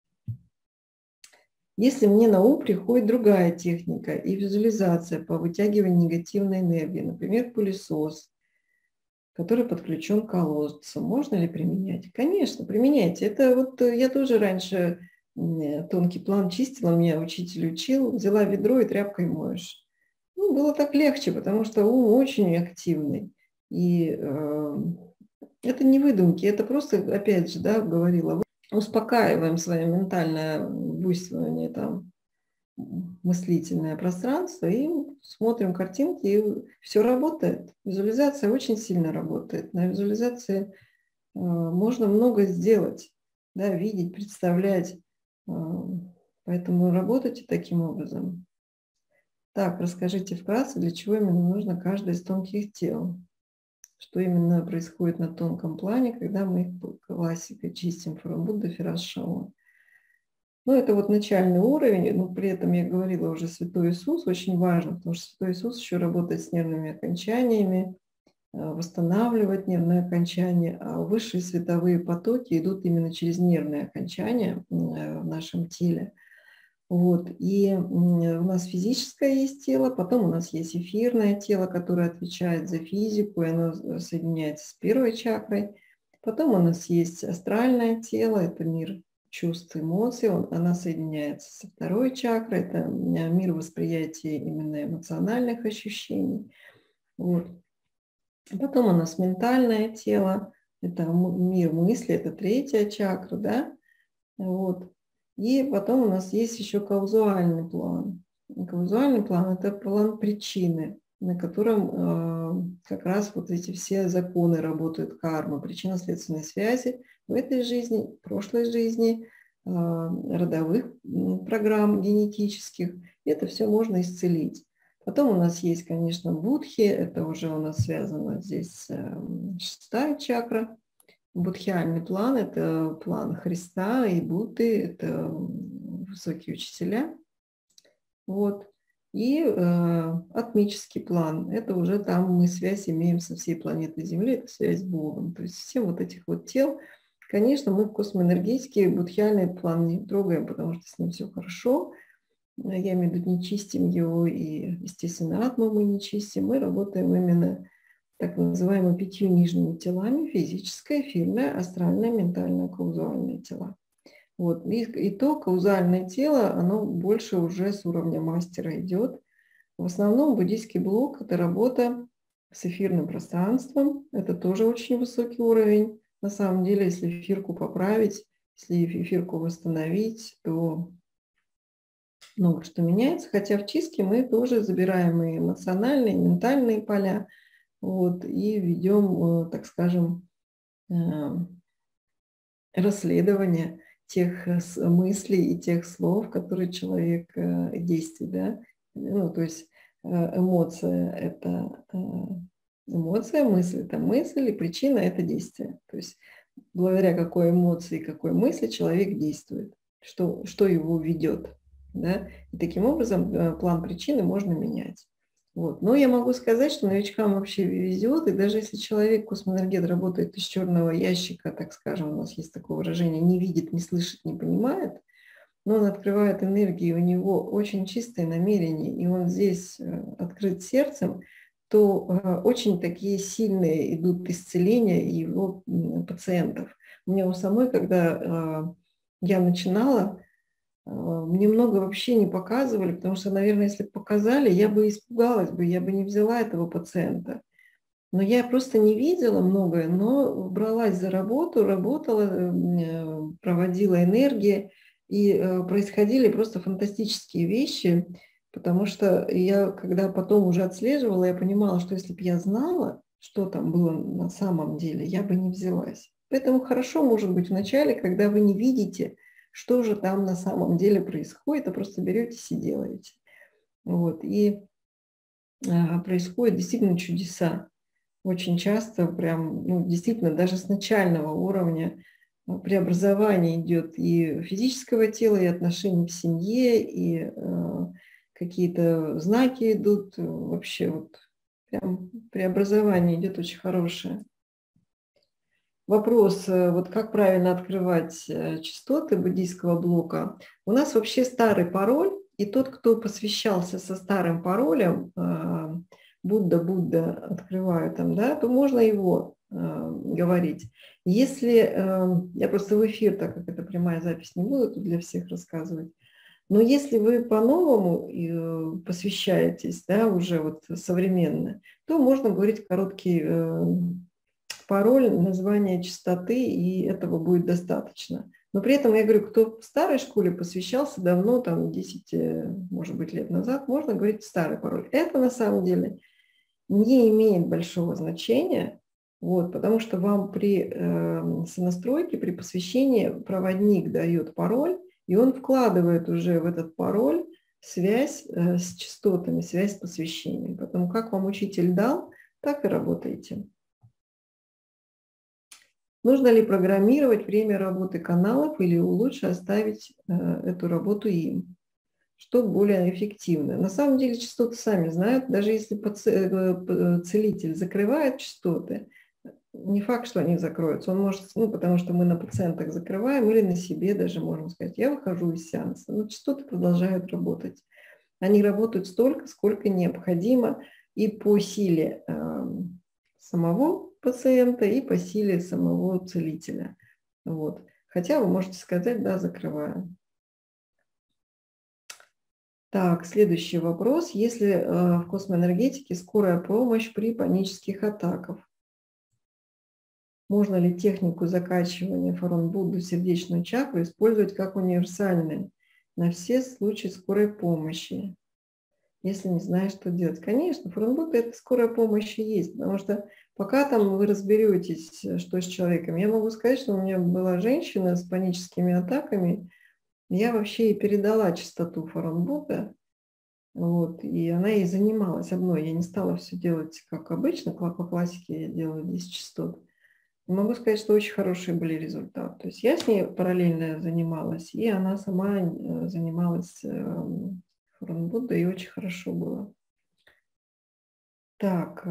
Если мне на ум приходит другая техника и визуализация по вытягиванию негативной энергии, например, пылесос, который подключен к колодцу, можно ли применять? Конечно, применяйте. Это вот я тоже раньше тонкий план чистила, меня учитель учил, взяла ведро и тряпкой моешь. Ну, ну, было так легче, потому что ум очень активный. И э, это не выдумки, это просто, опять же, да, говорила, успокаиваем свое ментальное буйствование, там, мыслительное пространство и смотрим картинки, и все работает. Визуализация очень сильно работает. На визуализации э, можно много сделать, да, видеть, представлять. Э, поэтому работайте таким образом. Так, расскажите вкратце, для чего именно нужно каждое из тонких тел. Что именно происходит на тонком плане, когда мы их классикой чистим форм Будда, Фирас Шаон. Ну, это вот начальный уровень, но при этом я говорила уже Святой Иисус, очень важно, потому что Святой Иисус еще работает с нервными окончаниями, восстанавливает нервные окончания, а высшие световые потоки идут именно через нервные окончания в нашем теле. Вот. И у нас физическое есть тело, потом у нас есть эфирное тело, которое отвечает за физику, и оно соединяется с первой чакрой. Потом у нас есть астральное тело, это мир чувств, эмоций, она соединяется со второй чакрой, это мир восприятия именно эмоциональных ощущений. Вот. Потом у нас ментальное тело, это мир мысли, это третья чакра, да, вот. И потом у нас есть еще каузуальный план. Каузуальный план – это план причины, на котором э, как раз вот эти все законы работают, карма, причинно-следственной связи в этой жизни, в прошлой жизни, э, родовых программ генетических. Это все можно исцелить. Потом у нас есть, конечно, будхи, это уже у нас связано здесь э, шестая чакра. Будхиальный план – это план Христа и Будды, это высокие учителя. Вот. И э, атмический план – это уже там мы связь имеем со всей планетой Земли, это связь с Богом. То есть все вот этих вот тел, конечно, мы в космоэнергетике будхиальный план не трогаем, потому что с ним все хорошо. Я имею в виду, не чистим его, и, естественно, атму мы не чистим, мы работаем именно так называемыми пятью нижними телами: физическое, эфирное, астральное, ментальное, каузуальные тела. Вот. И, и то каузальное тело, оно больше уже с уровня мастера идет. В основном буддийский блок – это работа с эфирным пространством. Это тоже очень высокий уровень. На самом деле, если эфирку поправить, если эфирку восстановить, то много что меняется. Хотя в чистке мы тоже забираем и эмоциональные, и ментальные поля. Вот, и ведем, так скажем, расследование тех мыслей и тех слов, которые человек действует. Да? Ну, то есть эмоция – это эмоция, мысль – это мысль, и причина – это действие. То есть благодаря какой эмоции, какой мысли человек действует, что, что его ведет. Да? И таким образом план причины можно менять. Вот. Но я могу сказать, что новичкам вообще везет, и даже если человек, космоэнергет, работает из черного ящика, так скажем, у нас есть такое выражение, не видит, не слышит, не понимает, но он открывает энергию, у него очень чистое намерение, и он здесь открыт сердцем, то очень такие сильные идут исцеления его пациентов. У меня у самой, когда я начинала, мне много вообще не показывали, потому что, наверное, если бы показали, я бы испугалась бы, я бы не взяла этого пациента. Но я просто не видела многое, но бралась за работу, работала, проводила энергии, и происходили просто фантастические вещи, потому что я, когда потом уже отслеживала, я понимала, что если бы я знала, что там было на самом деле, я бы не взялась. Поэтому хорошо, может быть, вначале, когда вы не видите, что же там на самом деле происходит, а просто беретесь и делаете. Вот. И а, происходят действительно чудеса. Очень часто, прям, ну, действительно, даже с начального уровня преобразование идет и физического тела, и отношений в семье, и э, какие-то знаки идут. Вообще вот прям преобразование идет очень хорошее. Вопрос, вот как правильно открывать частоты буддийского блока. У нас вообще старый пароль, и тот, кто посвящался со старым паролем, Будда, Будда, открываю там, да, то можно его говорить. Если, я просто в эфир, так как это прямая запись, не буду тут для всех рассказывать, Но если вы по-новому посвящаетесь, да, уже вот современно, то можно говорить короткий пароль, название частоты, и этого будет достаточно. Но при этом я говорю, кто в старой школе посвящался давно, там десять, может быть, лет назад, можно говорить старый пароль. Это на самом деле не имеет большого значения, вот, потому что вам при э, сонастройке, при посвящении проводник дает пароль, и он вкладывает уже в этот пароль связь э, с частотами, связь с посвящением. Поэтому как вам учитель дал, так и работаете. Нужно ли программировать время работы каналов или лучше оставить э, эту работу им? Что более эффективно? На самом деле частоты сами знают, даже если целитель закрывает частоты, не факт, что они закроются. Он может, ну, потому что мы на пациентах закрываем или на себе даже можем сказать, я выхожу из сеанса, но частоты продолжают работать. Они работают столько, сколько необходимо и по силе э, самого пациента, и по силе самого целителя. Вот. Хотя вы можете сказать, да, закрываю. Так, следующий вопрос. Если э, в космоэнергетике скорая помощь при панических атаках, можно ли технику закачивания Фарон Будду в сердечную чакру использовать как универсальную на все случаи скорой помощи, если не знаешь, что делать? Конечно, Фарон Будда – это скорая помощь и есть, потому что пока там вы разберетесь, что с человеком. Я могу сказать, что у меня была женщина с паническими атаками, я вообще и передала частоту Фарон Будда, вот, и она и занималась одной. Я не стала все делать как обычно, по классике я делаю десять частот. Могу сказать, что очень хорошие были результаты. То есть я с ней параллельно занималась, и она сама занималась Фарон Будда, и очень хорошо было. Так.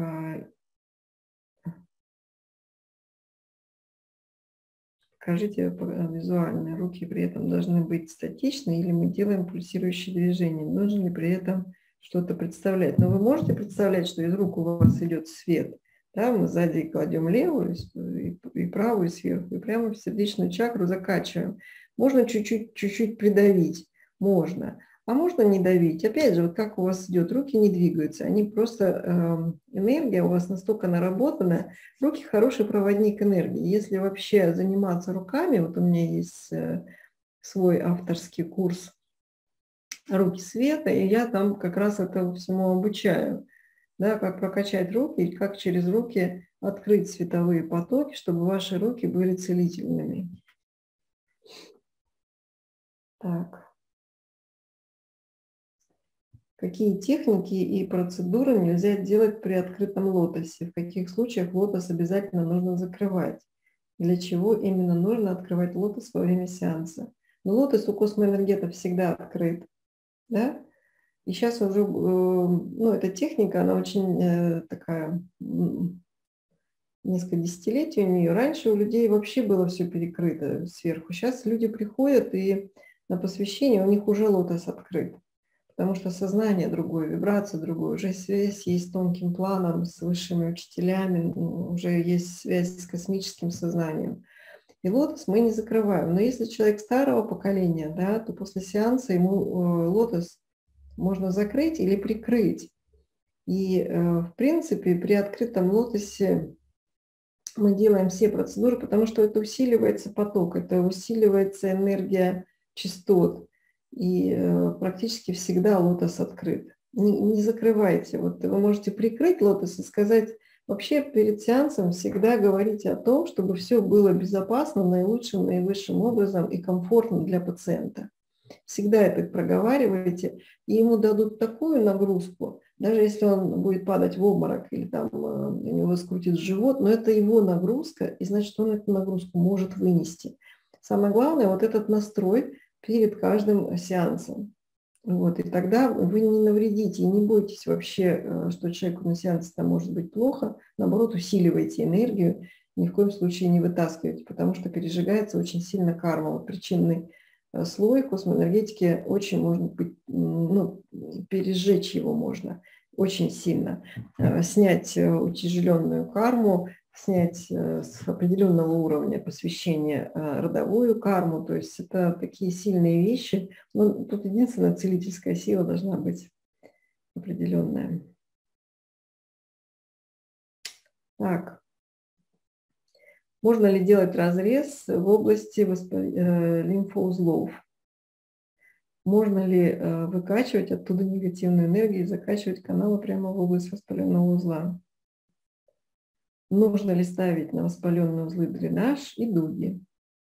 Покажите визуально. Руки при этом должны быть статичны, или мы делаем пульсирующие движения. Нужно ли при этом что-то представлять? Но вы можете представлять, что из рук у вас идет свет. Да, мы сзади кладем левую и правую сверху, и прямо в сердечную чакру закачиваем. Можно чуть-чуть, чуть-чуть придавить, можно. А можно не давить. Опять же, вот как у вас идет, руки не двигаются, они просто, э, энергия у вас настолько наработана, руки хороший проводник энергии. Если вообще заниматься руками, вот у меня есть э, свой авторский курс «Руки света», и я там как раз этому всему обучаю. Да, как прокачать руки и как через руки открыть световые потоки, чтобы ваши руки были целительными. Так. Какие техники и процедуры нельзя делать при открытом лотосе? В каких случаях лотос обязательно нужно закрывать? Для чего именно нужно открывать лотос во время сеанса? Но лотос у космоэнергетов всегда открыт. Да? И сейчас уже, ну, эта техника, она очень такая, несколько десятилетий у нее. Раньше у людей вообще было все перекрыто сверху. Сейчас люди приходят, и на посвящение у них уже лотос открыт. Потому что сознание другое, вибрация другое, уже связь есть с тонким планом, с высшими учителями, уже есть связь с космическим сознанием. И лотос мы не закрываем. Но если человек старого поколения, да, то после сеанса ему лотос можно закрыть или прикрыть. И, в принципе, при открытом лотосе мы делаем все процедуры, потому что это усиливается поток, это усиливается энергия частот. И практически всегда лотос открыт. Не, не закрывайте. Вот вы можете прикрыть лотос и сказать, вообще перед сеансом всегда говорите о том, чтобы все было безопасно, наилучшим, наивысшим образом и комфортно для пациента. Всегда это проговариваете, и ему дадут такую нагрузку, даже если он будет падать в обморок или там у него скрутит живот, но это его нагрузка, и значит, он эту нагрузку может вынести. Самое главное, вот этот настрой перед каждым сеансом. Вот, и тогда вы не навредите, и не бойтесь вообще, что человеку на сеансе там может быть плохо, наоборот, усиливайте энергию, ни в коем случае не вытаскивайте, потому что пережигается очень сильно карма. Вот причинный слой космоэнергетики очень может быть, ну, пережечь его можно очень сильно, снять утяжеленную карму, снять с определенного уровня посвящения родовую карму. То есть это такие сильные вещи. Но тут единственная целительская сила должна быть определенная. Так. Можно ли делать разрез в области восп... лимфоузлов? Можно ли выкачивать оттуда негативную энергию и закачивать каналы прямо в область воспаленного узла? Нужно ли ставить на воспаленные узлы дренаж и дуги?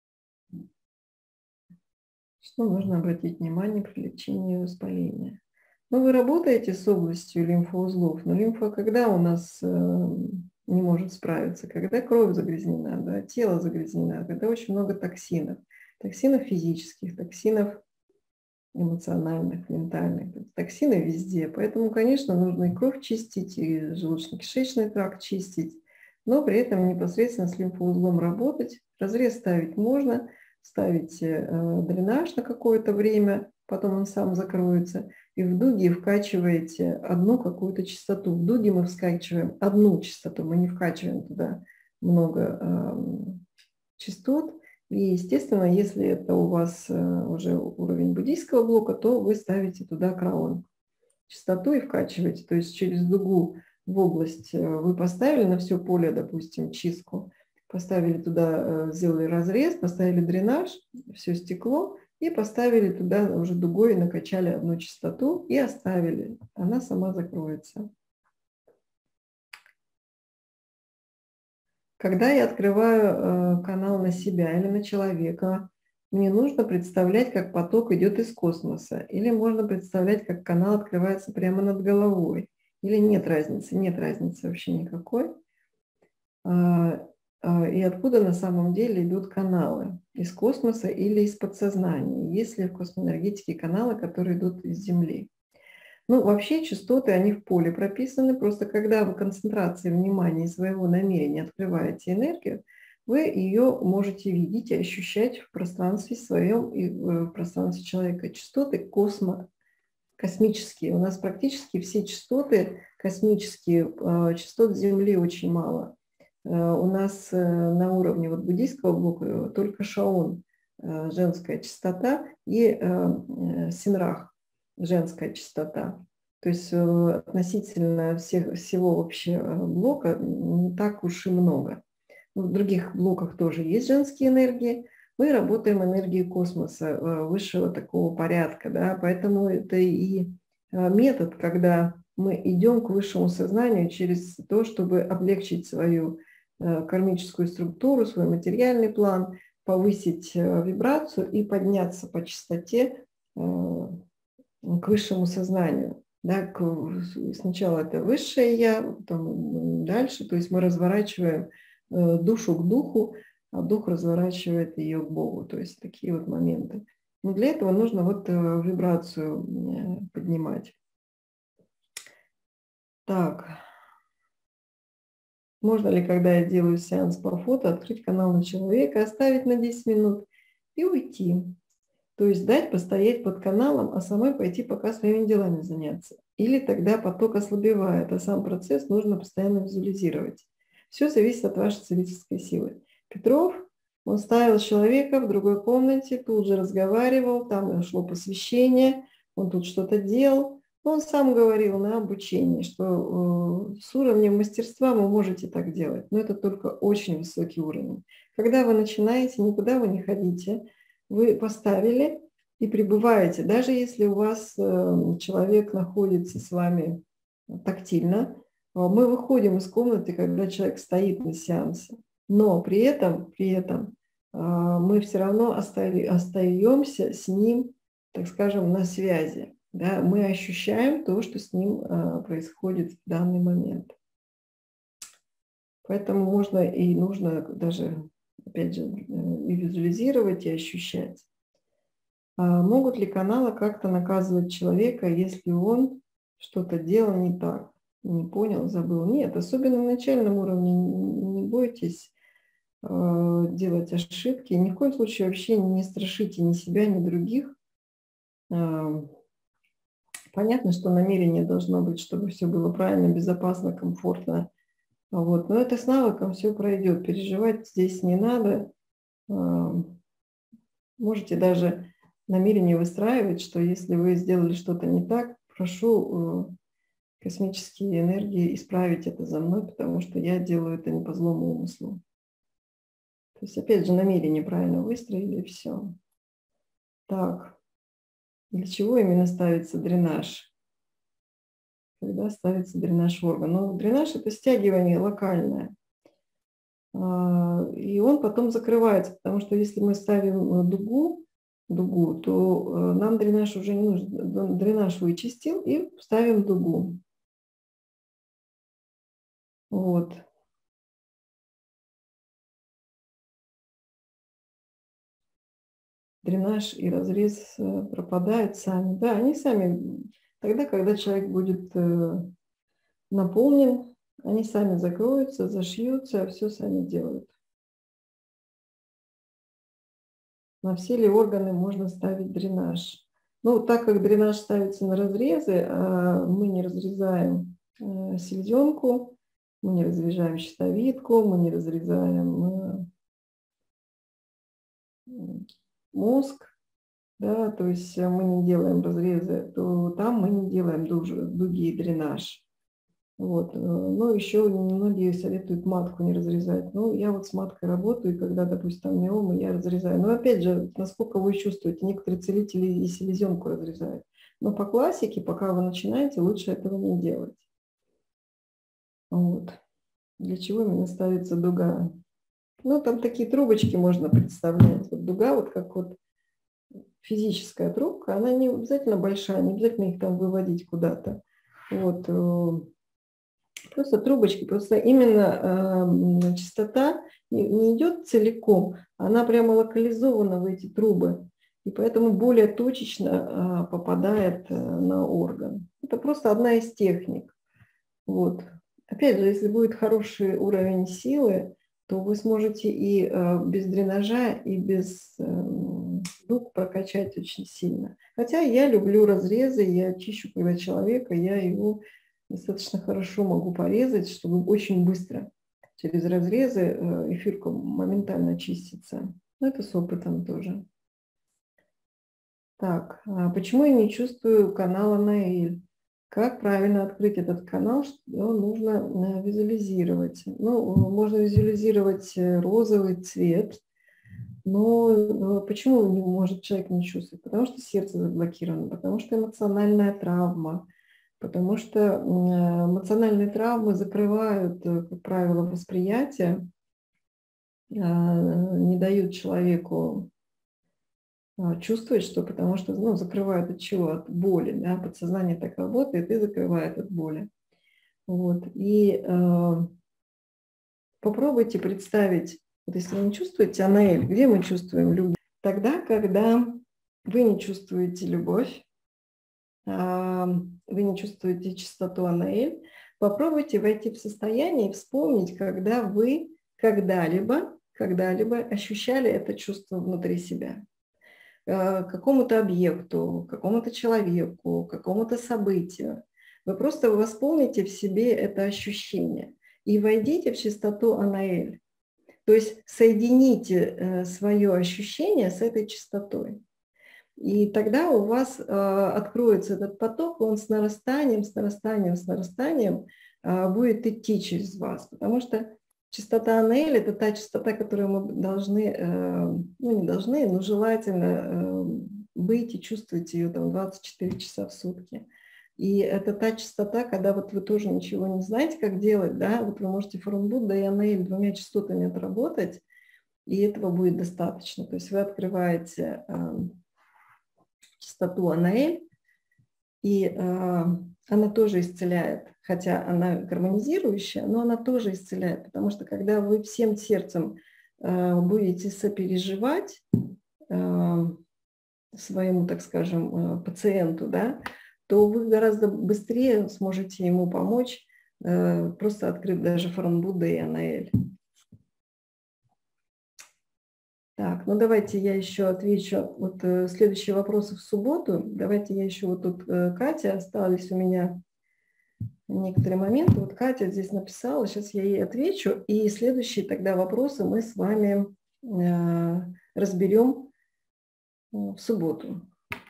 Что нужно обратить внимание при лечении воспаления? Ну, вы работаете с областью лимфоузлов, но лимфа когда у нас э, не может справиться? Когда кровь загрязнена, да, тело загрязнено, когда очень много токсинов. Токсинов физических, токсинов эмоциональных, ментальных. Токсины везде. Поэтому, конечно, нужно и кровь чистить, и желудочно-кишечный тракт чистить, но при этом непосредственно с лимфоузлом работать. Разрез ставить можно, ставить э, дренаж на какое-то время, потом он сам закроется, и в дуги вкачиваете одну какую-то частоту. В дуги мы вкачиваем одну частоту, мы не вкачиваем туда много э, частот. И, естественно, если это у вас уже уровень буддийского блока, то вы ставите туда краон частоту и вкачиваете. То есть через дугу в область вы поставили на все поле, допустим, чистку, поставили туда, сделали разрез, поставили дренаж, все стекло, и поставили туда уже дугой, накачали одну частоту и оставили. Она сама закроется. Когда я открываю канал на себя или на человека, мне нужно представлять, как поток идет из космоса. Или можно представлять, как канал открывается прямо над головой. Или нет разницы, нет разницы вообще никакой. И откуда на самом деле идут каналы? Из космоса или из подсознания? Есть ли в космоэнергетике каналы, которые идут из Земли? Ну, вообще частоты, они в поле прописаны, просто когда вы концентрацией внимания и своего намерения открываете энергию, вы ее можете видеть и ощущать в пространстве своем и в пространстве человека. Частоты космо, космические. У нас практически все частоты космические, частот Земли очень мало. У нас на уровне вот буддийского блока только шаун, женская частота, и синрах, женская частота. То есть относительно всех, всего вообще блока не так уж и много. В других блоках тоже есть женские энергии. Мы работаем энергией космоса, высшего такого порядка. Да? Поэтому это и метод, когда мы идем к высшему сознанию через то, чтобы облегчить свою кармическую структуру, свой материальный план, повысить вибрацию и подняться по частоте к высшему сознанию. Да, к, сначала это высшее я, потом дальше, то есть мы разворачиваем душу к духу, а дух разворачивает ее к Богу, то есть такие вот моменты. Но для этого нужно вот вибрацию поднимать. Так. Можно ли, когда я делаю сеанс по фото, открыть канал на человека, оставить на десять минут и уйти? То есть дать постоять под каналом, а самой пойти пока своими делами заняться. Или тогда поток ослабевает, а сам процесс нужно постоянно визуализировать. Все зависит от вашей целительской силы. Петров, он ставил человека в другой комнате, тут же разговаривал, там шло посвящение, он тут что-то делал. Он сам говорил на обучении, что с уровнем мастерства вы можете так делать, но это только очень высокий уровень. Когда вы начинаете, никуда вы не ходите, вы поставили и пребываете, даже если у вас человек находится с вами тактильно, мы выходим из комнаты, когда человек стоит на сеансе, но при этом, при этом мы все равно остаемся с ним, так скажем, на связи. Да? Мы ощущаем то, что с ним происходит в данный момент. Поэтому можно и нужно даже, опять же, и визуализировать, и ощущать. А могут ли каналы как-то наказывать человека, если он что-то делал не так, не понял, забыл? Нет, особенно на начальном уровне не бойтесь э, делать ошибки. Ни в коем случае вообще не страшите ни себя, ни других. Э, понятно, что намерение должно быть, чтобы все было правильно, безопасно, комфортно, Вот. Но это с навыком все пройдет. Переживать здесь не надо. Можете даже намерение выстраивать, что если вы сделали что-то не так, прошу космические энергии исправить это за мной, потому что я делаю это не по злому умыслу. То есть, опять же, намерение правильно выстроили, и все. Так, для чего именно ставится дренаж? Когда ставится дренаж в орган? Ну, дренаж – это стягивание локальное. И он потом закрывается, потому что если мы ставим дугу, дугу, то нам дренаж уже не нужен. Дренаж вычистил и ставим дугу. Вот. Дренаж и разрез пропадают сами. Да, они сами. Тогда, когда человек будет наполнен, они сами закроются, зашьются, все сами делают. На все ли органы можно ставить дренаж? Ну, так как дренаж ставится на разрезы, мы не разрезаем селезенку, мы не разрезаем щитовидку, мы не разрезаем мозг, да, то есть мы не делаем разрезы, то там мы не делаем дуги и дренаж. Вот. Но еще многие советуют матку не разрезать. Ну, я вот с маткой работаю, и когда, допустим, там миомы, я разрезаю. Но опять же, насколько вы чувствуете, некоторые целители и селезенку разрезают. Но по классике, пока вы начинаете, лучше этого не делать. Вот. Для чего именно ставится дуга? Ну, там такие трубочки можно представлять. Вот дуга, вот как вот физическая трубка, она не обязательно большая, не обязательно их там выводить куда-то. Вот. Просто трубочки, просто именно э, частота не, не идет целиком, она прямо локализована в эти трубы, и поэтому более точечно э, попадает э, на орган. Это просто одна из техник. Вот. Опять же, если будет хороший уровень силы, то вы сможете и э, без дренажа, и без э, дуг прокачать очень сильно. Хотя я люблю разрезы, я чищу когда человека, я его достаточно хорошо могу порезать, чтобы очень быстро через разрезы эфирка моментально чистится. Но это с опытом тоже. Так, а почему я не чувствую канала Наэль? Как правильно открыть этот канал? Что нужно визуализировать? Ну, можно визуализировать розовый цвет, но почему не может человек не чувствовать? Потому что сердце заблокировано, потому что эмоциональная травма, потому что эмоциональные травмы закрывают, как правило, восприятие, не дают человеку чувствовать, что потому что ну, закрывают от чего? От боли. Да? Подсознание так работает и закрывает от боли. Вот. И э, попробуйте представить, вот если вы не чувствуете Анаэль, где мы чувствуем любовь? Тогда, когда вы не чувствуете любовь, вы не чувствуете чистоту Анаэль, попробуйте войти в состояние и вспомнить, когда вы когда-либо, когда-либо ощущали это чувство внутри себя. Какому-то объекту, какому-то человеку, какому-то событию. Вы просто восполните в себе это ощущение и войдите в чистоту Анаэль. То есть соедините свое ощущение с этой чистотой. И тогда у вас э, откроется этот поток, он с нарастанием, с нарастанием, с нарастанием э, будет идти через вас. Потому что частота Анаэль – это та частота, которую мы должны, э, ну не должны, но желательно э, быть и чувствовать ее там двадцать четыре часа в сутки. И это та частота, когда вот вы тоже ничего не знаете, как делать, да, вот вы можете Фурунбудда и Анаэль двумя частотами отработать, и этого будет достаточно. То есть вы открываете э, частоту Анаэль, и э, она тоже исцеляет, хотя она гармонизирующая, но она тоже исцеляет, потому что когда вы всем сердцем э, будете сопереживать э, своему, так скажем, э, пациенту, да, то вы гораздо быстрее сможете ему помочь, э, просто открыв даже Фурунбудда и Анаэль. Так, ну давайте я еще отвечу. Вот э, следующие вопросы в субботу. Давайте я еще вот тут, э, Катя, остались у меня некоторые моменты. Вот Катя здесь написала, сейчас я ей отвечу, и следующие тогда вопросы мы с вами э, разберем в субботу.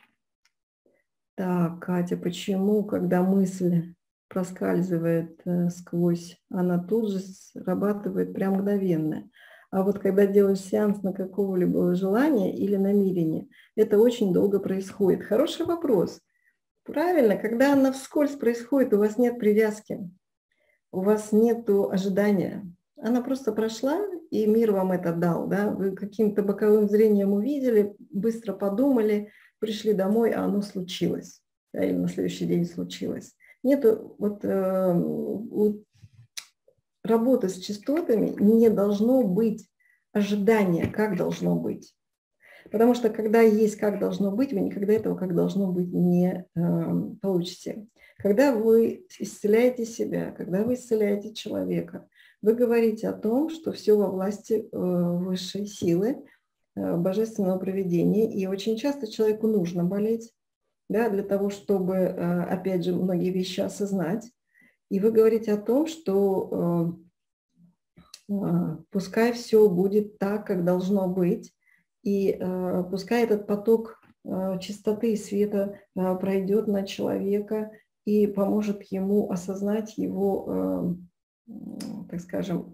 Так, Катя, почему, когда мысль проскальзывает э, сквозь, она тут же срабатывает прям мгновенно? А вот когда делаешь сеанс на какого-либо желания или намерения, это очень долго происходит. Хороший вопрос. Правильно, когда она вскользь происходит, у вас нет привязки, у вас нет ожидания. Она просто прошла, и мир вам это дал. Да? Вы каким-то боковым зрением увидели, быстро подумали, пришли домой, а оно случилось. Да, или на следующий день случилось. Нету вот э, у работы с частотами не должно быть ожидания, как должно быть. Потому что когда есть как должно быть, вы никогда этого как должно быть не э, получите. Когда вы исцеляете себя, когда вы исцеляете человека, вы говорите о том, что все во власти э, высшей силы, э, божественного провидения. И очень часто человеку нужно болеть, да, для того, чтобы, э, опять же, многие вещи осознать. И вы говорите о том, что э, э, пускай все будет так, как должно быть, и э, пускай этот поток э, чистоты и света э, пройдет на человека и поможет ему осознать его, э, так скажем,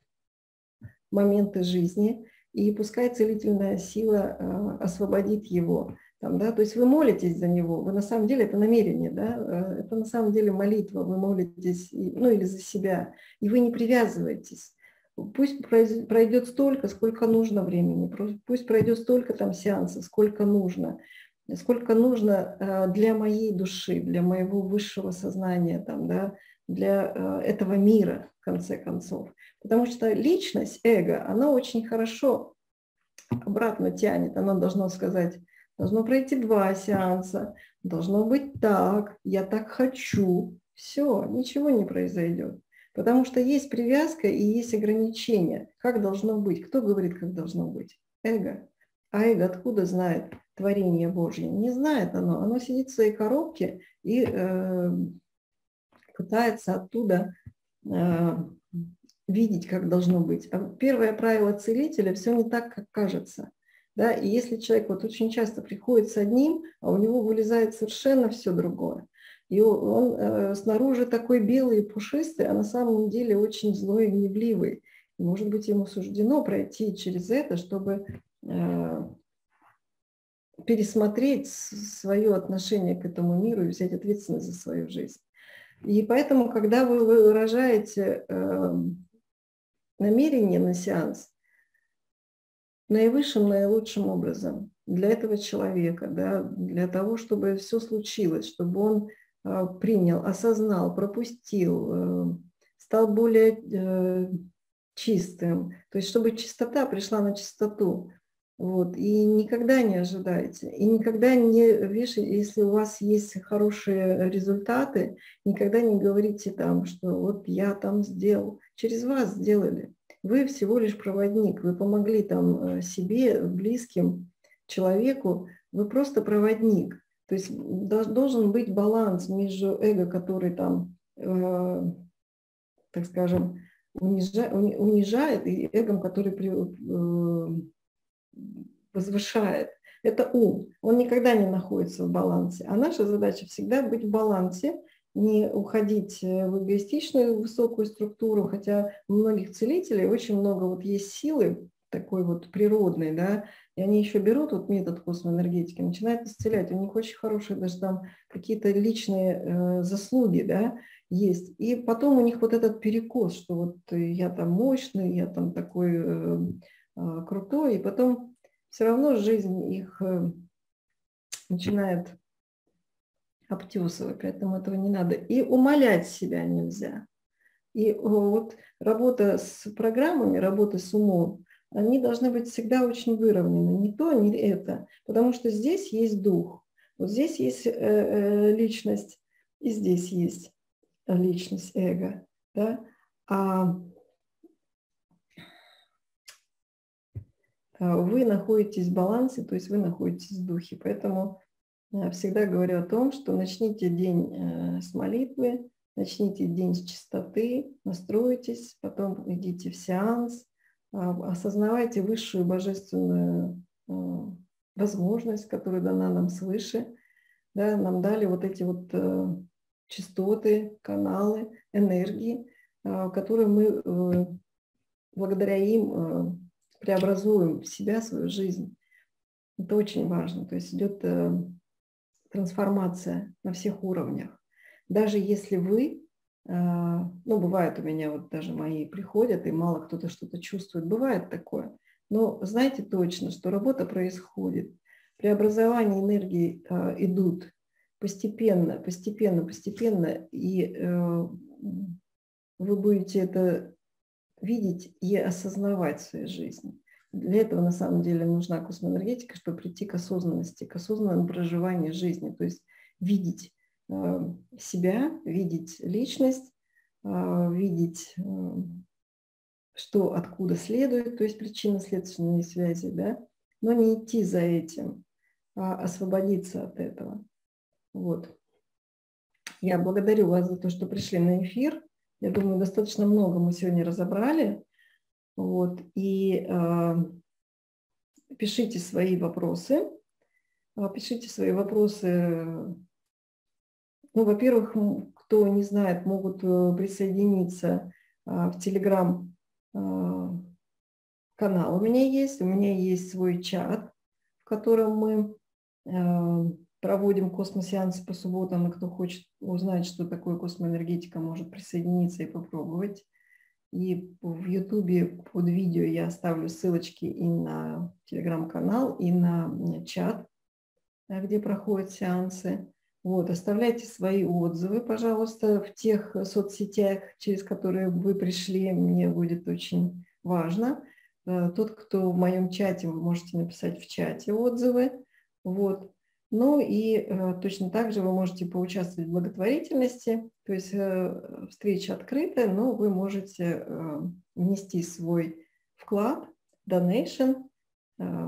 моменты жизни, и пускай целительная сила э, освободит его. Там, да? То есть вы молитесь за него, вы на самом деле, это намерение, да? э, это на самом деле молитва, вы молитесь, ну или за себя, и вы не привязываетесь. Пусть пройдет столько, сколько нужно времени, пусть пройдет столько там сеансов, сколько нужно, сколько нужно для моей души, для моего высшего сознания, там, да, для этого мира, в конце концов. Потому что личность, эго, она очень хорошо обратно тянет, она должна сказать, должно пройти два сеанса, должно быть так, я так хочу, все, ничего не произойдет. Потому что есть привязка и есть ограничения. Как должно быть? Кто говорит, как должно быть? Эго. А эго откуда знает творение Божье? Не знает оно. Оно сидит в своей коробке и э, пытается оттуда э, видеть, как должно быть. А первое правило целителя – все не так, как кажется. Да? И если человек вот очень часто приходит с одним, а у него вылезает совершенно все другое. И он э, снаружи такой белый и пушистый, а на самом деле очень злой и гневливый. И, может быть, ему суждено пройти через это, чтобы э, пересмотреть свое отношение к этому миру и взять ответственность за свою жизнь. И поэтому, когда вы выражаете э, намерение на сеанс наивысшим, наилучшим образом для этого человека, да, для того, чтобы все случилось, чтобы он принял, осознал, пропустил, стал более чистым. То есть, чтобы чистота пришла на чистоту. Вот. И никогда не ожидайте. И никогда не вешайте, если у вас есть хорошие результаты, никогда не говорите там, что вот я там сделал. Через вас сделали. Вы всего лишь проводник. Вы помогли там себе, близким, человеку. Вы просто проводник. То есть должен быть баланс между эго, который там, э, так скажем, унижает, унижает, и эго, который э, возвышает. Это ум. Он никогда не находится в балансе. А наша задача всегда быть в балансе, не уходить в эгоистичную высокую структуру, хотя у многих целителей очень много вот есть силы, такой вот природной, да, и они еще берут вот метод космоэнергетики, начинают исцелять. У них очень хорошие даже там какие-то личные э, заслуги, да, есть. И потом у них вот этот перекос, что вот я там мощный, я там такой э, э, крутой, и потом все равно жизнь их э, начинает обтесывать, поэтому этого не надо. И умалять себя нельзя. И вот работа с программами, работа с умом, они должны быть всегда очень выровнены. Не то, не это. Потому что здесь есть дух. Вот здесь есть личность, и здесь есть личность, эго. Да? А вы находитесь в балансе, то есть вы находитесь в духе. Поэтому я всегда говорю о том, что начните день с молитвы, начните день с чистоты, настройтесь, потом идите в сеанс, осознавайте высшую божественную возможность, которая дана нам свыше. Да, нам дали вот эти вот частоты, каналы, энергии, которые мы благодаря им преобразуем себя, свою жизнь. Это очень важно. То есть идет трансформация на всех уровнях. Даже если вы, ну, бывает у меня, вот даже мои приходят, и мало кто-то что-то чувствует, бывает такое. Но знайте точно, что работа происходит. Преобразования энергии идут постепенно, постепенно, постепенно, и вы будете это видеть и осознавать в своей жизни. Для этого на самом деле нужна космоэнергетика, чтобы прийти к осознанности, к осознанному проживанию жизни, то есть видеть э, себя, видеть личность, э, видеть, э, что откуда следует, то есть причинно-следственные связи, да, но не идти за этим, а освободиться от этого. Вот. Я благодарю вас за то, что пришли на эфир. Я думаю, достаточно много мы сегодня разобрали. Вот. И э, пишите свои вопросы. Пишите свои вопросы. Ну, во-первых, кто не знает, могут присоединиться в Телеграм. Канал у меня есть. У меня есть свой чат, в котором мы проводим космосеансы по субботам. И кто хочет узнать, что такое космоэнергетика, может присоединиться и попробовать. И в Ютубе под видео я оставлю ссылочки и на Телеграм-канал, и на чат, где проходят сеансы. Вот, оставляйте свои отзывы, пожалуйста, в тех соцсетях, через которые вы пришли. Мне будет очень важно. Тот, кто в моем чате, вы можете написать в чате отзывы. Вот. Ну и э, точно так же вы можете поучаствовать в благотворительности, то есть э, встреча открытая, но вы можете э, внести свой вклад, donation, э,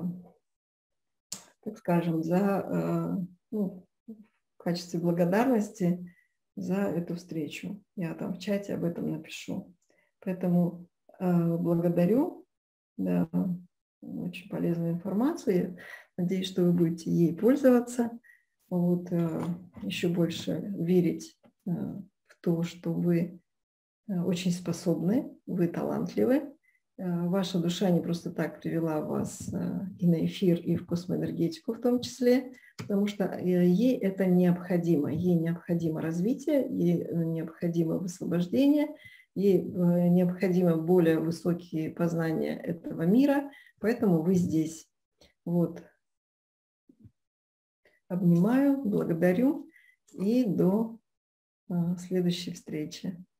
так скажем, за, э, ну, в качестве благодарности за эту встречу. Я там в чате об этом напишу. Поэтому э, благодарю. Да, очень полезную информацию. Надеюсь, что вы будете ей пользоваться. Вот, еще больше верить в то, что вы очень способны, вы талантливы. Ваша душа не просто так привела вас и на эфир, и в космоэнергетику в том числе, потому что ей это необходимо. Ей необходимо развитие, ей необходимо высвобождение, ей необходимо более высокие познания этого мира, поэтому вы здесь. Вот. Обнимаю, благодарю и до следующей встречи.